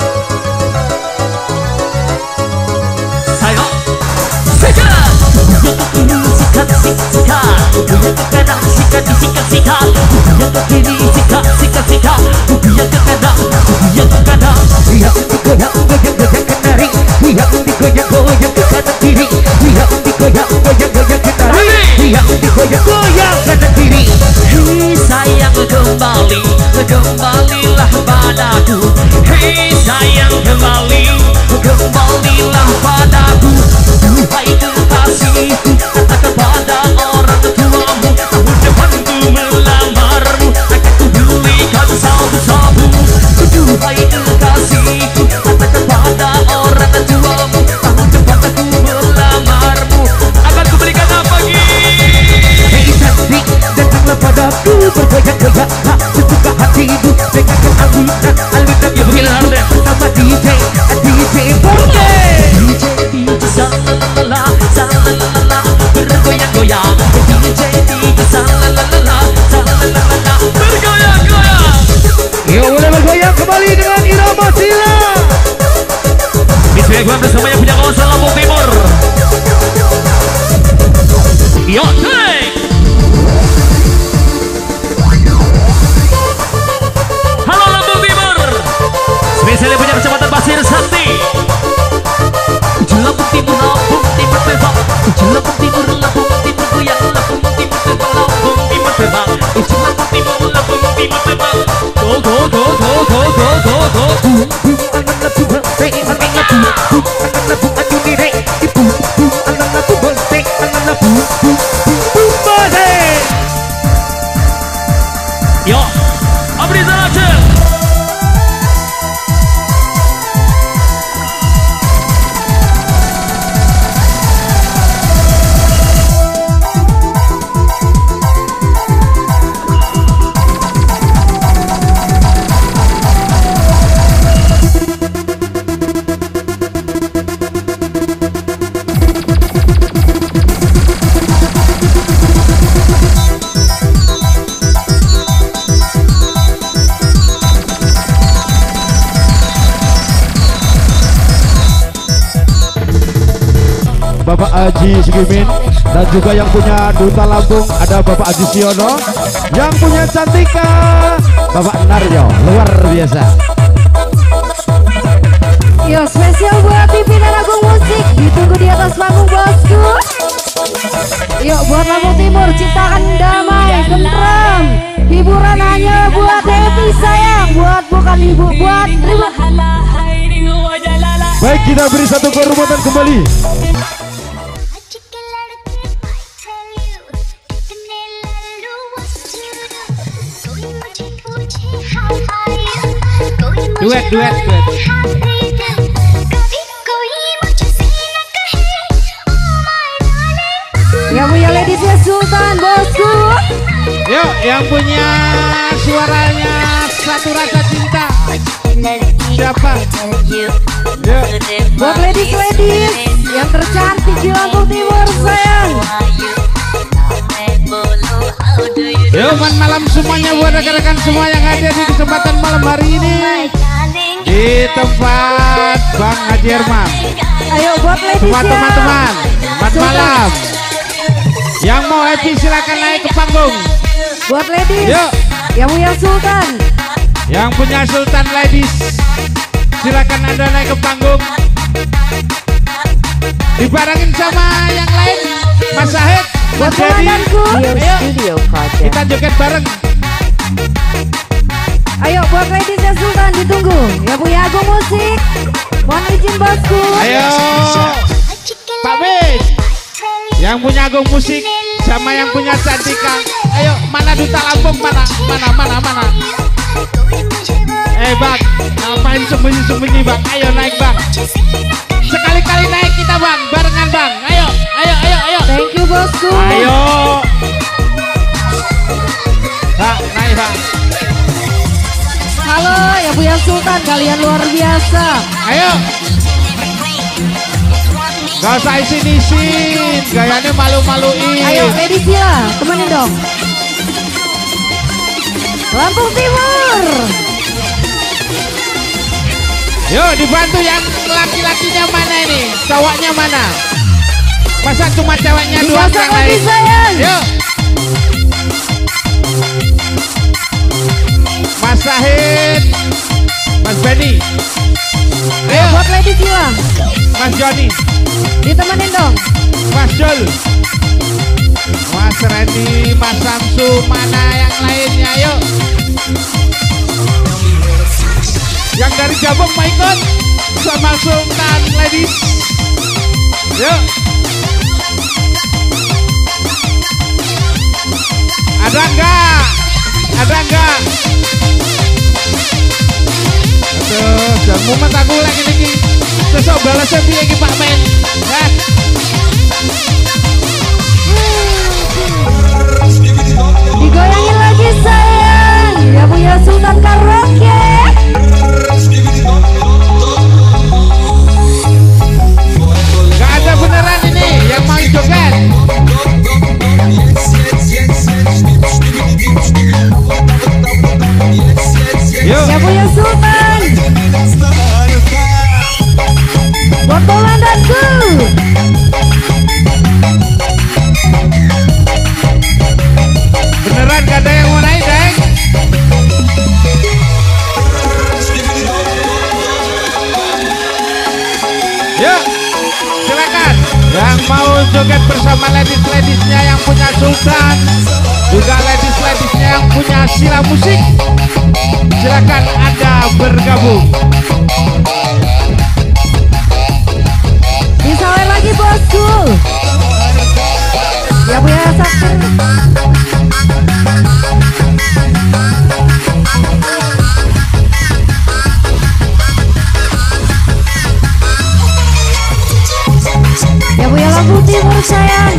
Sayang, sikat. Yang ke kiri sikat, sikat. Yang ke kanan sikat, sikat, sikat. Yang ke kiri sikat, sikat, sikat. Yang ke kanan, yang ke kanan. Yang digoyang, goyang, goyang kenari. Yang digoyang, goyang ke kanan kiri. Yang digoyang, goyang, goyang kenari. Yang digoyang, goyang kanan kiri. Hei sayang kembali, kembalilah padaku. Hei sayang kembali, kembalilah padaku. Duhai kekasihku, katakan pada orang tuamu, tahun depan ku melamarmu, akan ku belikan sabu-sabu. Duhai kekasihku, katakan pada orang tuamu, tahun depan aku melamarmu, akan ku berikan apa Hei cantik, datanglah padaku, bergoyang-goyang sesuka hatimu, dengarkan alunan, alunan bersama DJ, DJ Bonge. DJ salalala, salalala, bergoyang-goyang. DJ salalala, salalala, bergoyang-goyang. Yuk boleh bergoyang kembali dengan irama sila. Bismillah bersama yang punya kawasan Lampung Timur. Yo, hey. Halo Lampung Timur. Spesialnya punya kecamatan Pasir Sakti. Lampung Timur, Lampung Timur terbang. Lampung Timur, Lampung Timur goyang. Lampung Timur terbang, Lampung Timur terbang. Lampung Timur, Lampung Timur terbang. Go, go, go, go, go, go, go, go. Yo, abri zarace. Bapak Haji Sugimin, dan juga yang punya Duta Lampung ada Bapak Haji Siono, yang punya Cantika Bapak Naryo, luar biasa. Yo, spesial buat pimpinan Agung Musik, ditunggu di atas panggung bosku. Yuk, buat Lampung Timur, ciptakan damai, tentram, hiburan hanya buat happy sayang, buat bukan ibu, buat ribut. Baik, kita beri satu kehormatan kembali. Duet, duet, duet. Yang punya ladiesnya Sultan bosku. Yuk, yang punya suaranya Satu Rasa Cinta. Siapa? Yuk. Buat ladies yang tercantik di Lampung Timur sayang. Yuk, malam semuanya buat rekan-rekan semua yang ada di kesempatan malam hari ini di tempat Bang Haji Herman. Ayo buat ladies Semua teman-teman, selamat malam. Yang mau happy silakan naik ke panggung. Buat ladies Yuk. yang punya Sultan. Yang punya Sultan ladies, silakan Anda naik ke panggung. Dibarengin sama yang lain, Mas Sahid, Buat Mas Dedi. komandanku. Rio Studio Project. Kita joget bareng. Ayo buat ladiesnya Sultan Sultan ditunggu. Ya Bu ya, Agung Musik. Mohon izin bosku. Ayo Pak Bis, yang punya Agung Musik sama yang punya Cantika. Ayo, mana Duta Lampung, mana? Bang, ngapain sembunyi-sembunyi bang? Ayo naik bang. Sekali-kali naik kita bang, barengan bang. Ayo. Thank you bosku. Ayo. Bang, naik bang. Halo ya Bu ya Sultan, kalian luar biasa. Ayo. Gak usah isin-isin, gayanya malu-maluin. Ayo Lady Sila, temenin dong. Lampung Timur. Yuk dibantu yang laki-lakinya mana ini? Cowoknya mana? Masa cuma ceweknya doang Digasak yang lagi lain? sayang. Yuk. Mas Sahid, Mas Benny. Ayo Buat Lady Sila, Mas Joni, ditemenin dong. Mas Jul, Mas Randy, Mas Samsu, mana yang lainnya? Yuk. Yang dari Jabung mau ikut sama Sultan Ladies. Yuk. Ada enggak? Aduh, jangan mumet aku lagi nih. Sesok balasnya piye iki Pak Men. Digoyangin lagi sayang. Ya Bu ya Sultan Karaoke. Gak ada beneran ini yang mau joget. Yuk. Ya Bu ya Sultan. Botolan danku. Beneran gak ada yang mau naik, Deng? Yuk, silakan. Yang mau joget bersama ladies-ladiesnya yang punya Sultan, juga ladies-ladiesnya yang punya Sila Musik, silakan Anda bergabung. Disawer lagi bosku. Ya Bu ya Sakti. Ya Bu ya Lampung Timur sayang.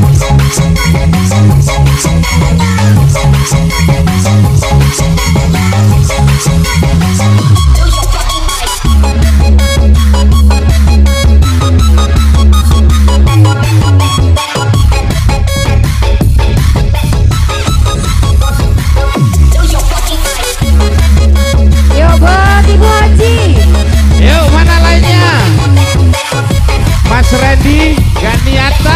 Yuk buat Ibu Haji. Yuk, mana lainnya? Mas Randy, gak niata.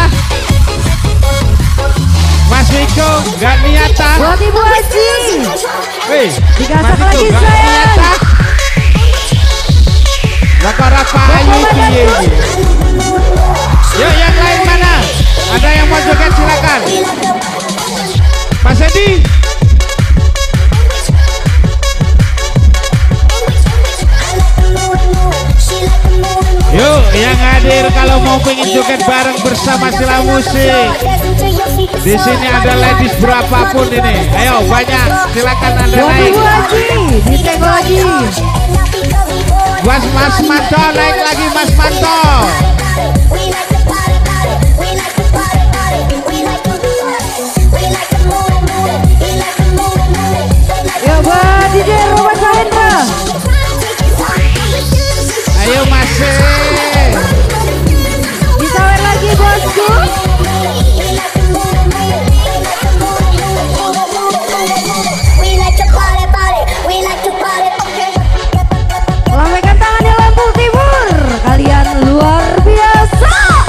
Mas Wiko, gak niata. Buat Ibu Haji. Wih, Digasak Mas Wiko, lagi gak sayang. niata. Lah kok rapayu piye iki? Yuk, yang lain mana? Ada yang mau joget silakan. Mas Edi. Yuk, yang hadir kalau mau pengen joget bareng bersama Sila Musik. Di sini ada ladies berapapun ini. Ayo banyak, silakan Anda Buat naik. Ibu Haji. Ditengok lagi. Mas Manto naik lagi Mas Manto. Ya buat DJ Robert Sahendra. Ayo Mas. Disawer lagi bosku. Lambaikan tangannya Lampung Timur. Kalian luar biasa.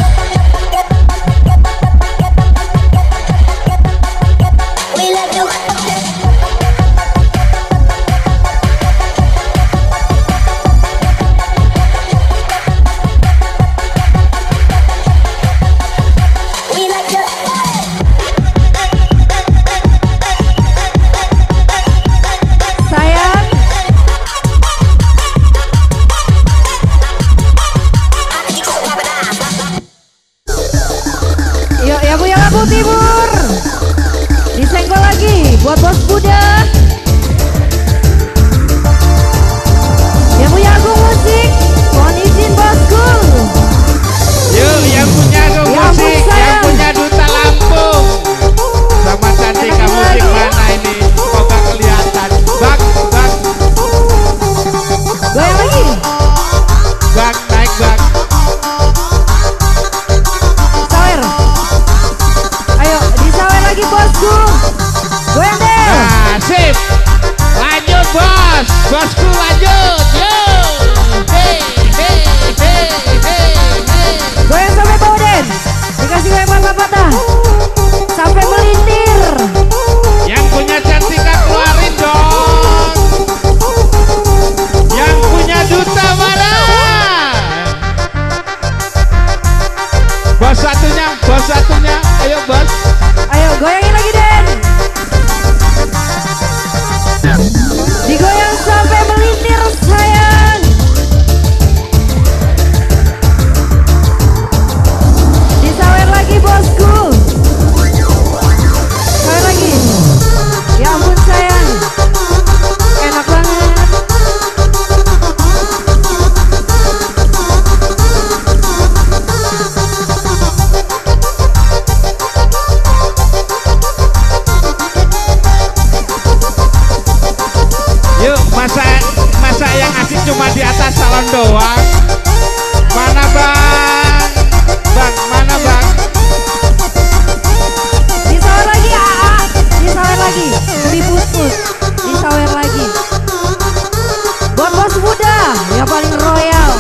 buat bos muda. Yang punya Agung Musik, mohon izin bosku. Yuk, yang punya Agung Ya Musik, ampun, sayang. yang punya Duta Lampung. Sama Cantika Enak Musik lagi. mana ini? Semoga kelihatan. Bang, bang, Goyang lagi. bang, naik bang. Sawer. Ayo disawer lagi bosku. Goyang deh. Nah, sip. Lanjut bos, bosku lanjut. Yo, hey, hey, hey, hey, hey. Goyang sampai bawah Den. Dikasih goyang patah-patah. Sampai melintir. Yang punya Cantika keluarin dong. Yang punya Duta mana? Bos satunya, ayo bos. Ayo goyangin lagi Den. Digoyang sampai melintir sayang. Disawer lagi bosku. Sawer lagi. Ya ampun sayang. Enak banget. Yuk, masa yang asik cuma di atas salon doang. Mana bang? Bang, mana bang? Disawer lagi AA. Disawer lagi. Dipus-pus. Disawer lagi. Buat bos muda yang paling royal.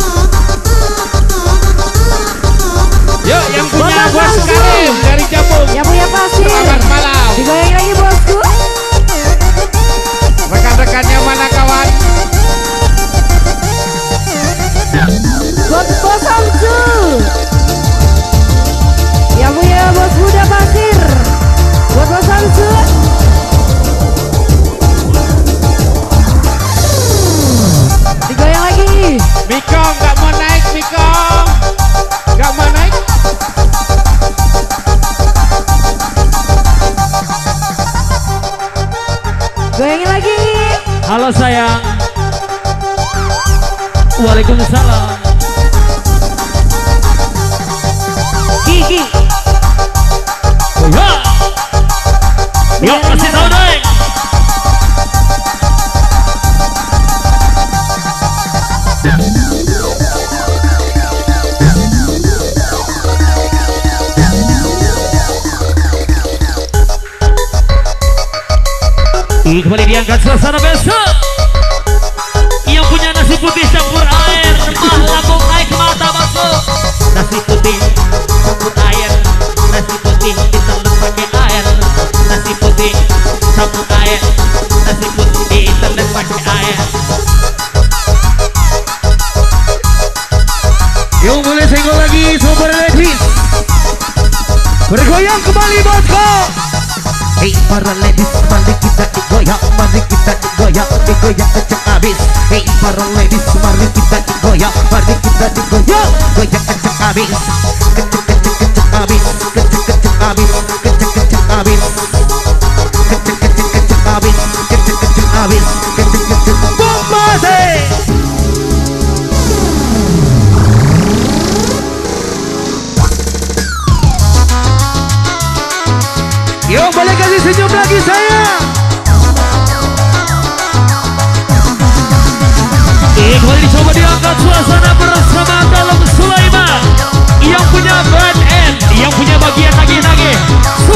Yuk, yang punya Bos bos langsung. Karim dari Jambung. Yang punya pasir. Selamat malam. Digoyangin lagi bosku. Rekan-rekannya mana kawan? Buat bos Samsu. Yang punya bos muda pasir. Buat bos Samsu. Digoyang lagi. Miko nggak mau naik, Miko nggak mau naik. Goyangin lagi. Halo sayang. Waalaikumsalam. Gigi. Ya. Yuk kasih tahu deh. Kembali diangkat suasana besok. Yang punya nasi putih campur air, mah lambung naik mata masuk. Nasi putih campur air, nasi putih ditelan pakai air, nasi putih campur air, nasi putih ditelan pakai air. Yuk boleh senggol lagi sobat ladies. Bergoyang kembali bosku. Hey para ladies, mari kita digoyang, mari kita digoyang, digoyang kencang abis. Hey para ladies, mari kita digoyang, mari kita digoyang, goyang kencang abis, kencang abis, kencang abis, kencang abis, kencang abis, kencang abis, kencang bombase. Yuk boleh kasih senyum lagi saya. Kembali dicoba diangkat suasana bersama Dalam Sulaiman. Yang punya band N, yang punya bagian nagih-nagih.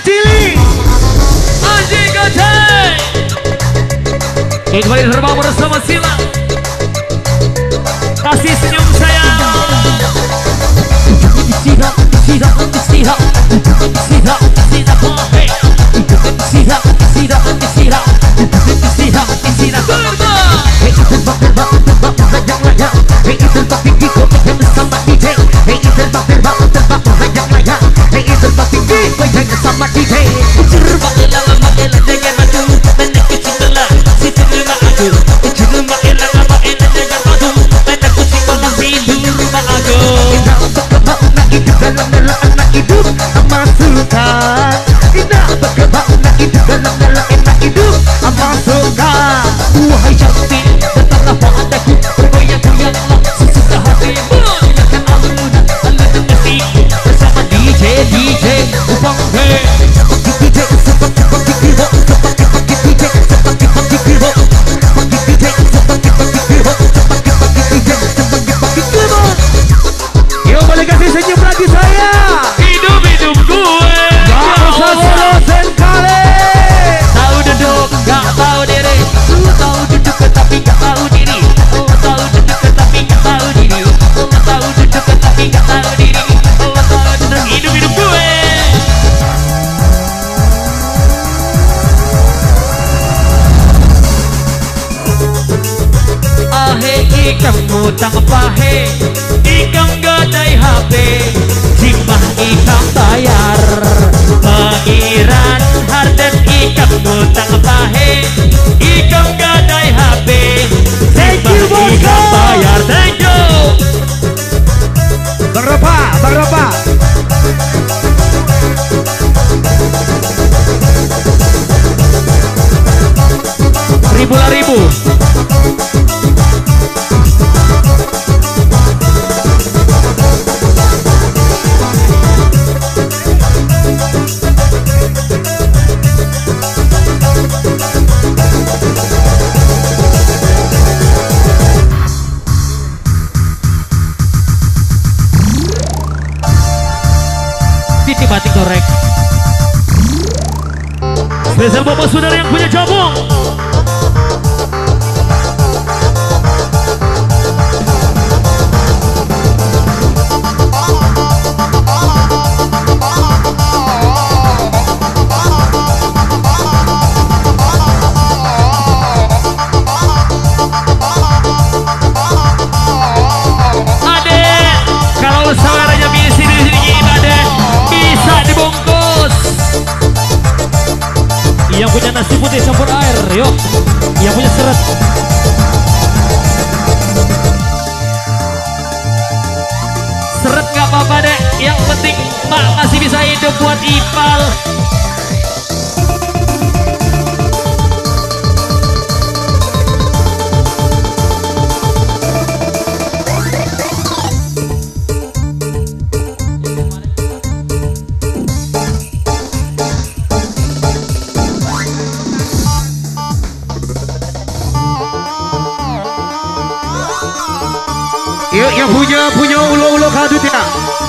Cili Anjing Goceng. Kembali terbang bersama Sila. Kasih senyum sayang. Sila, Sila, Sila, Sila, Sila, hey. Sila, Sila, Sila, Sila, Sila, terbang. Hey, terbang, terbang, terbang, layang-layang. Hey, terbang tinggi, goyang bersama DJ. Hey, terbang, terbang, terbang, layang-layang. Hey, terbang tinggi, goyang bersama DJ. Terbang, elang, elang, dengan madu, menek kucing telah, si terima aku. Terbang, elang, elang, dengan madu, menek kucing telah, si terima aku. Berkembang nak hidup dalam anak hidup sama sultan. Indah berkembang nak hidup dalam anak hidup sama sultan. Wahai cantik, datanglah padaku, bergoyang-goyanglah sesuka hatimu. Yang alun-alun, alun-alun hatiku bersama DJ Upang Hey. DJ seperti hero, seperti DJ, seperti hero, seperti DJ, seperti hero, seperti DJ, seperti hero. Yo, boleh kasih senyum lagi saya. Hidup gue gak usah bosen kali. Tahu duduk, gak tahu diri. Tahu duduk tapi gak tahu diri. Tahu duduk tapi gak tahu diri. Tahu duduk tapi gak tahu diri. Tahu duduk hidup gue. Kamu tak pahe, ikam gadai HP, simbah ikam bayar, pengiran harden ikam tak pahe, ikam gadai HP, simbah ikam bayar. Thank you. Bang Ropa. Ribu lah ribu. Batik korek. Spesial bapak saudara yang punya jabung. Adek, kalau saudaranya bisa di sini Adek, bisa dibungkus. Yang punya nasi putih campur air, yuk. Yang punya seret. Seret gak apa-apa dek, yang penting mak masih bisa hidup buat Ipal. Yuk, yang punya ulo-ulo kadut ya.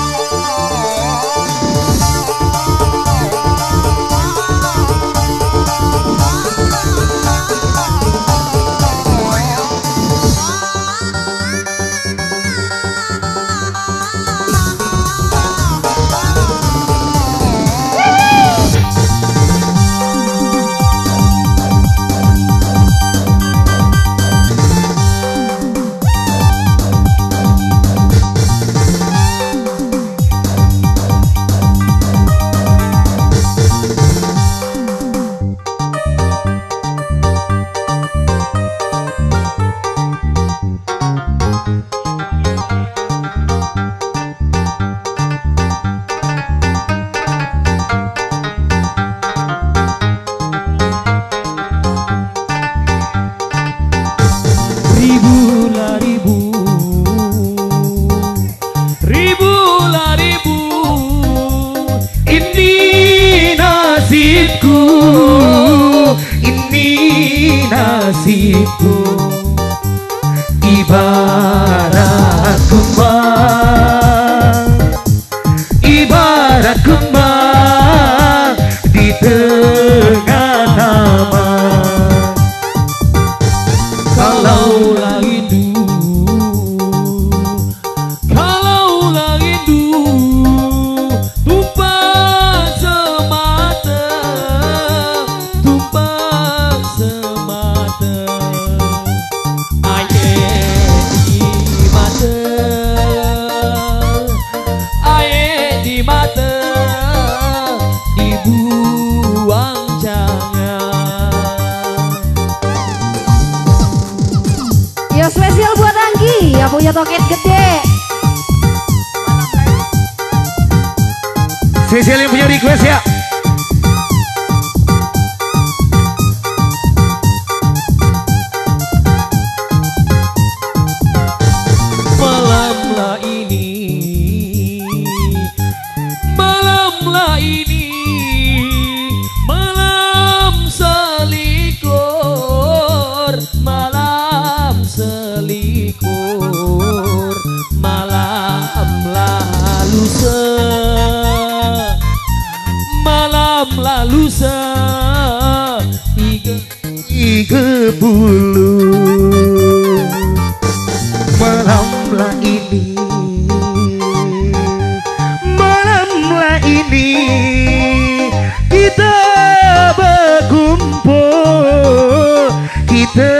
nasibku ibarat kumbang dengan nama. Kalaulah rindu, kalaulah rindu tumpah semata, tumpah semata. Air di mata, air di mata, dibuang jangan. Yo spesial buat Anggi yang punya toket gede. Spesial yang punya request ya. Malamlah ini, malamlah ini, malam selikur, malam selikur, malam lalu malam lalu Tiga malamlah ini, malamlah ini kita berkumpul, kita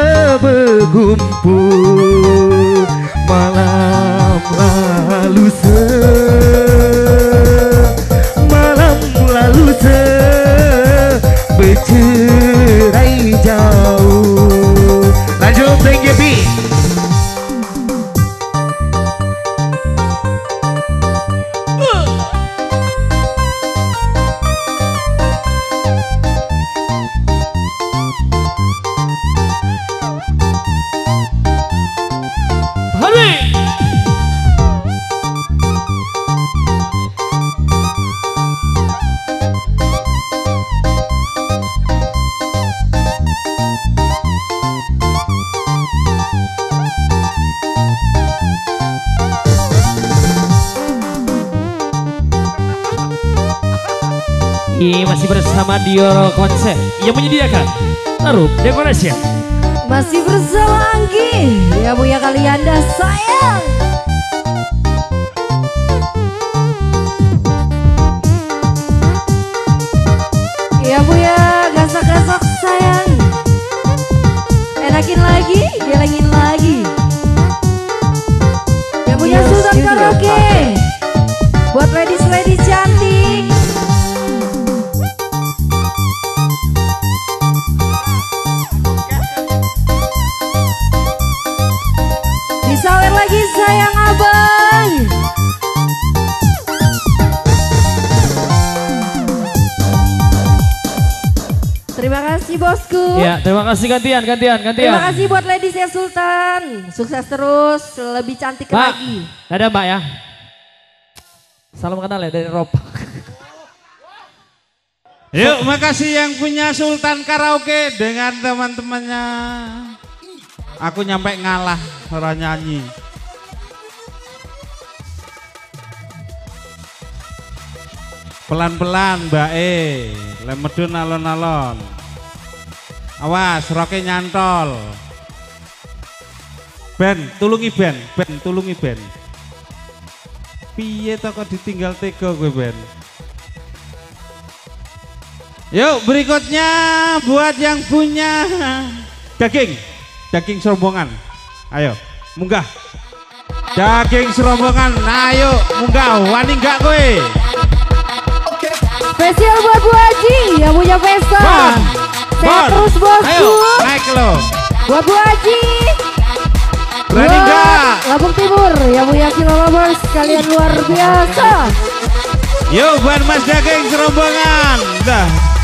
berkumpul. Malam lalu malam lalu bercerai jauh. Lanjut thank you Pi. hari. Masih bersama Dioro Konsep yang menyediakan taruh dekorasi. Masih bersama Anggi yang punya kalian dah sayang. Yang punya gasak-gasak sayang. Enakin lagi, gelengin lagi. Yang punya Sultan Karaoke buat ladies-ladies cantik. Disawer lagi sayang abang. Terima kasih bosku. Ya, terima kasih gantian. Terima kasih buat ladies ya Sultan. Sukses terus, lebih cantik Mbak, lagi. dadah Mbak ya. Salam kenal ya dari Rob. Yuk, makasih yang punya Sultan Karaoke dengan teman-temannya. Aku nyampe ngalah orang nyanyi. Pelan-pelan Mbak lemedun alon-alon. Awas, roke nyantol. Ben, tulungi Ben, tulungi Ben. Piye to kok ditinggal tega gue Ben. Yuk, berikutnya buat yang punya daging serombongan. Ayo, munggah. Daging serombongan, ayo munggah. Wani enggak kowe? Spesial buat Bu Haji yang punya pesta. Sehat terus bosku. Ayo, naik lo. Buat Bu Haji. Berani enggak? Lampung Timur yang punya Kilo Lovers, kalian luar biasa. Yuk, buat Mas Daging serombongan. Dah.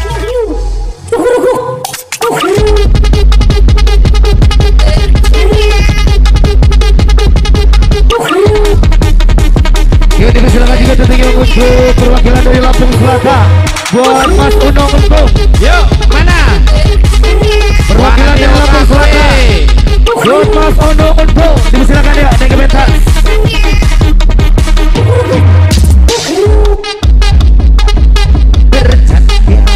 Yuk dipersilakan juga tentunya untuk perwakilan dari Lampung Selatan buat Mas Uno Untung. Yuk, mana? Perwakilan dari Lampung Selatan buat Mas Uno Untung. Dipersilakan ya, naik ke pentas. Bercantik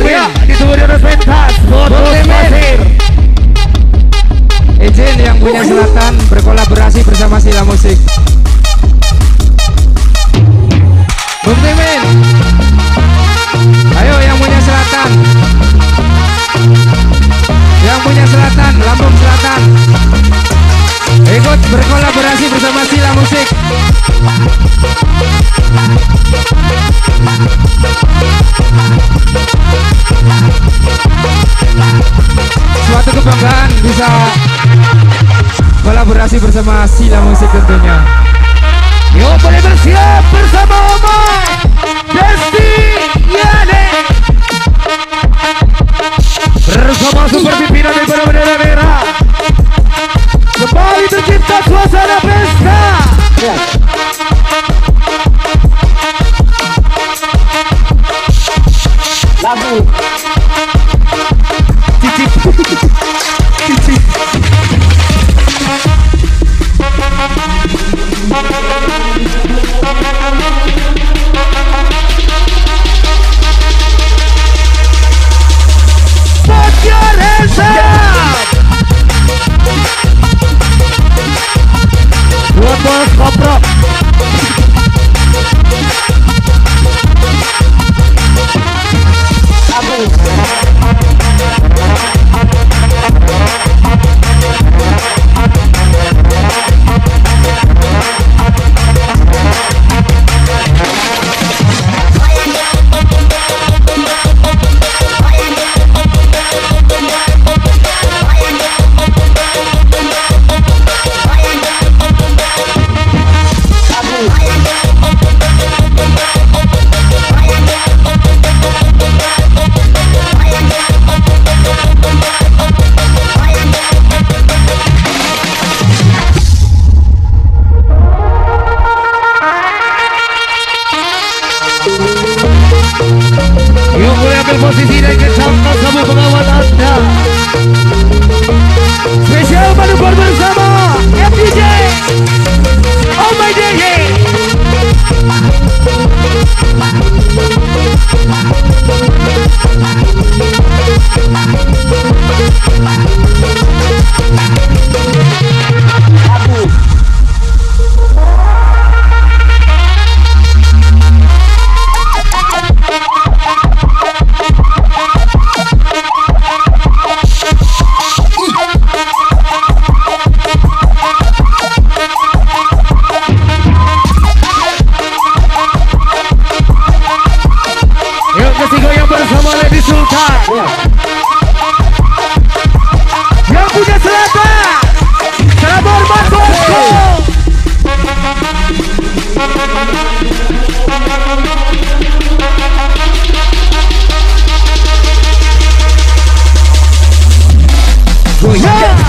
Ya, ditunggu di atas pentas. Bonus pasir. Izin yang punya selatan berkolaborasi bersama Sila Musik. Bung Timin, ayo yang punya selatan, yang punya selatan, Lampung Selatan, ikut berkolaborasi bersama Sila Musik. Suatu kebanggaan bisa kolaborasi bersama Sila Musik tentunya. Yuk boleh bersiap bersama Omar Desti Yane bersama super pimpinan daripada bendera merah. Kembali tercipta suasana pesta. Lagu Cicip Cicip Put your hands up. Buat bos koprok. Yuk boleh ambil posisi dan kecamkan sama pengawal Anda. Spesial manuver bersama FDJ Oh my DJ. Yuk ketiga yang bersama Lady Sultan. Yang punya selatan. Salam hormat bosku. Goyang.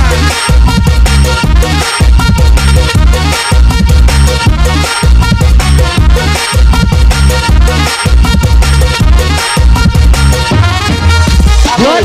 Buat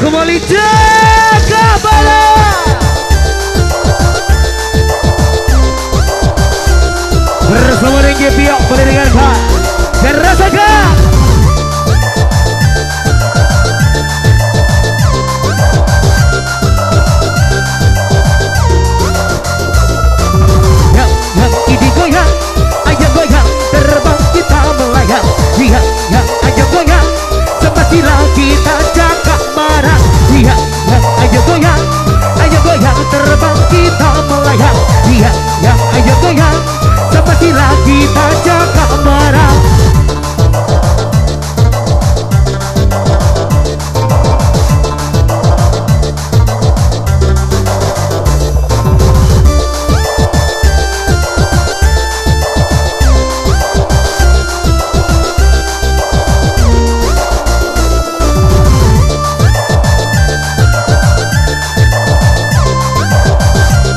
kembali jaga bala. Bersama dengan Gepio, boleh dengan Pak dan rasakan. Ini goyang, ayo goyang, terbang kita melayang. Iya, ya, ayo goyang, semestilah kita jaga marah. Iya, ya, ayo goyang, terbang kita melayang. Iya, ya, ayo goyang, semestilah kita jaga marah.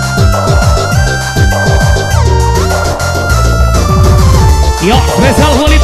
Yo, spesial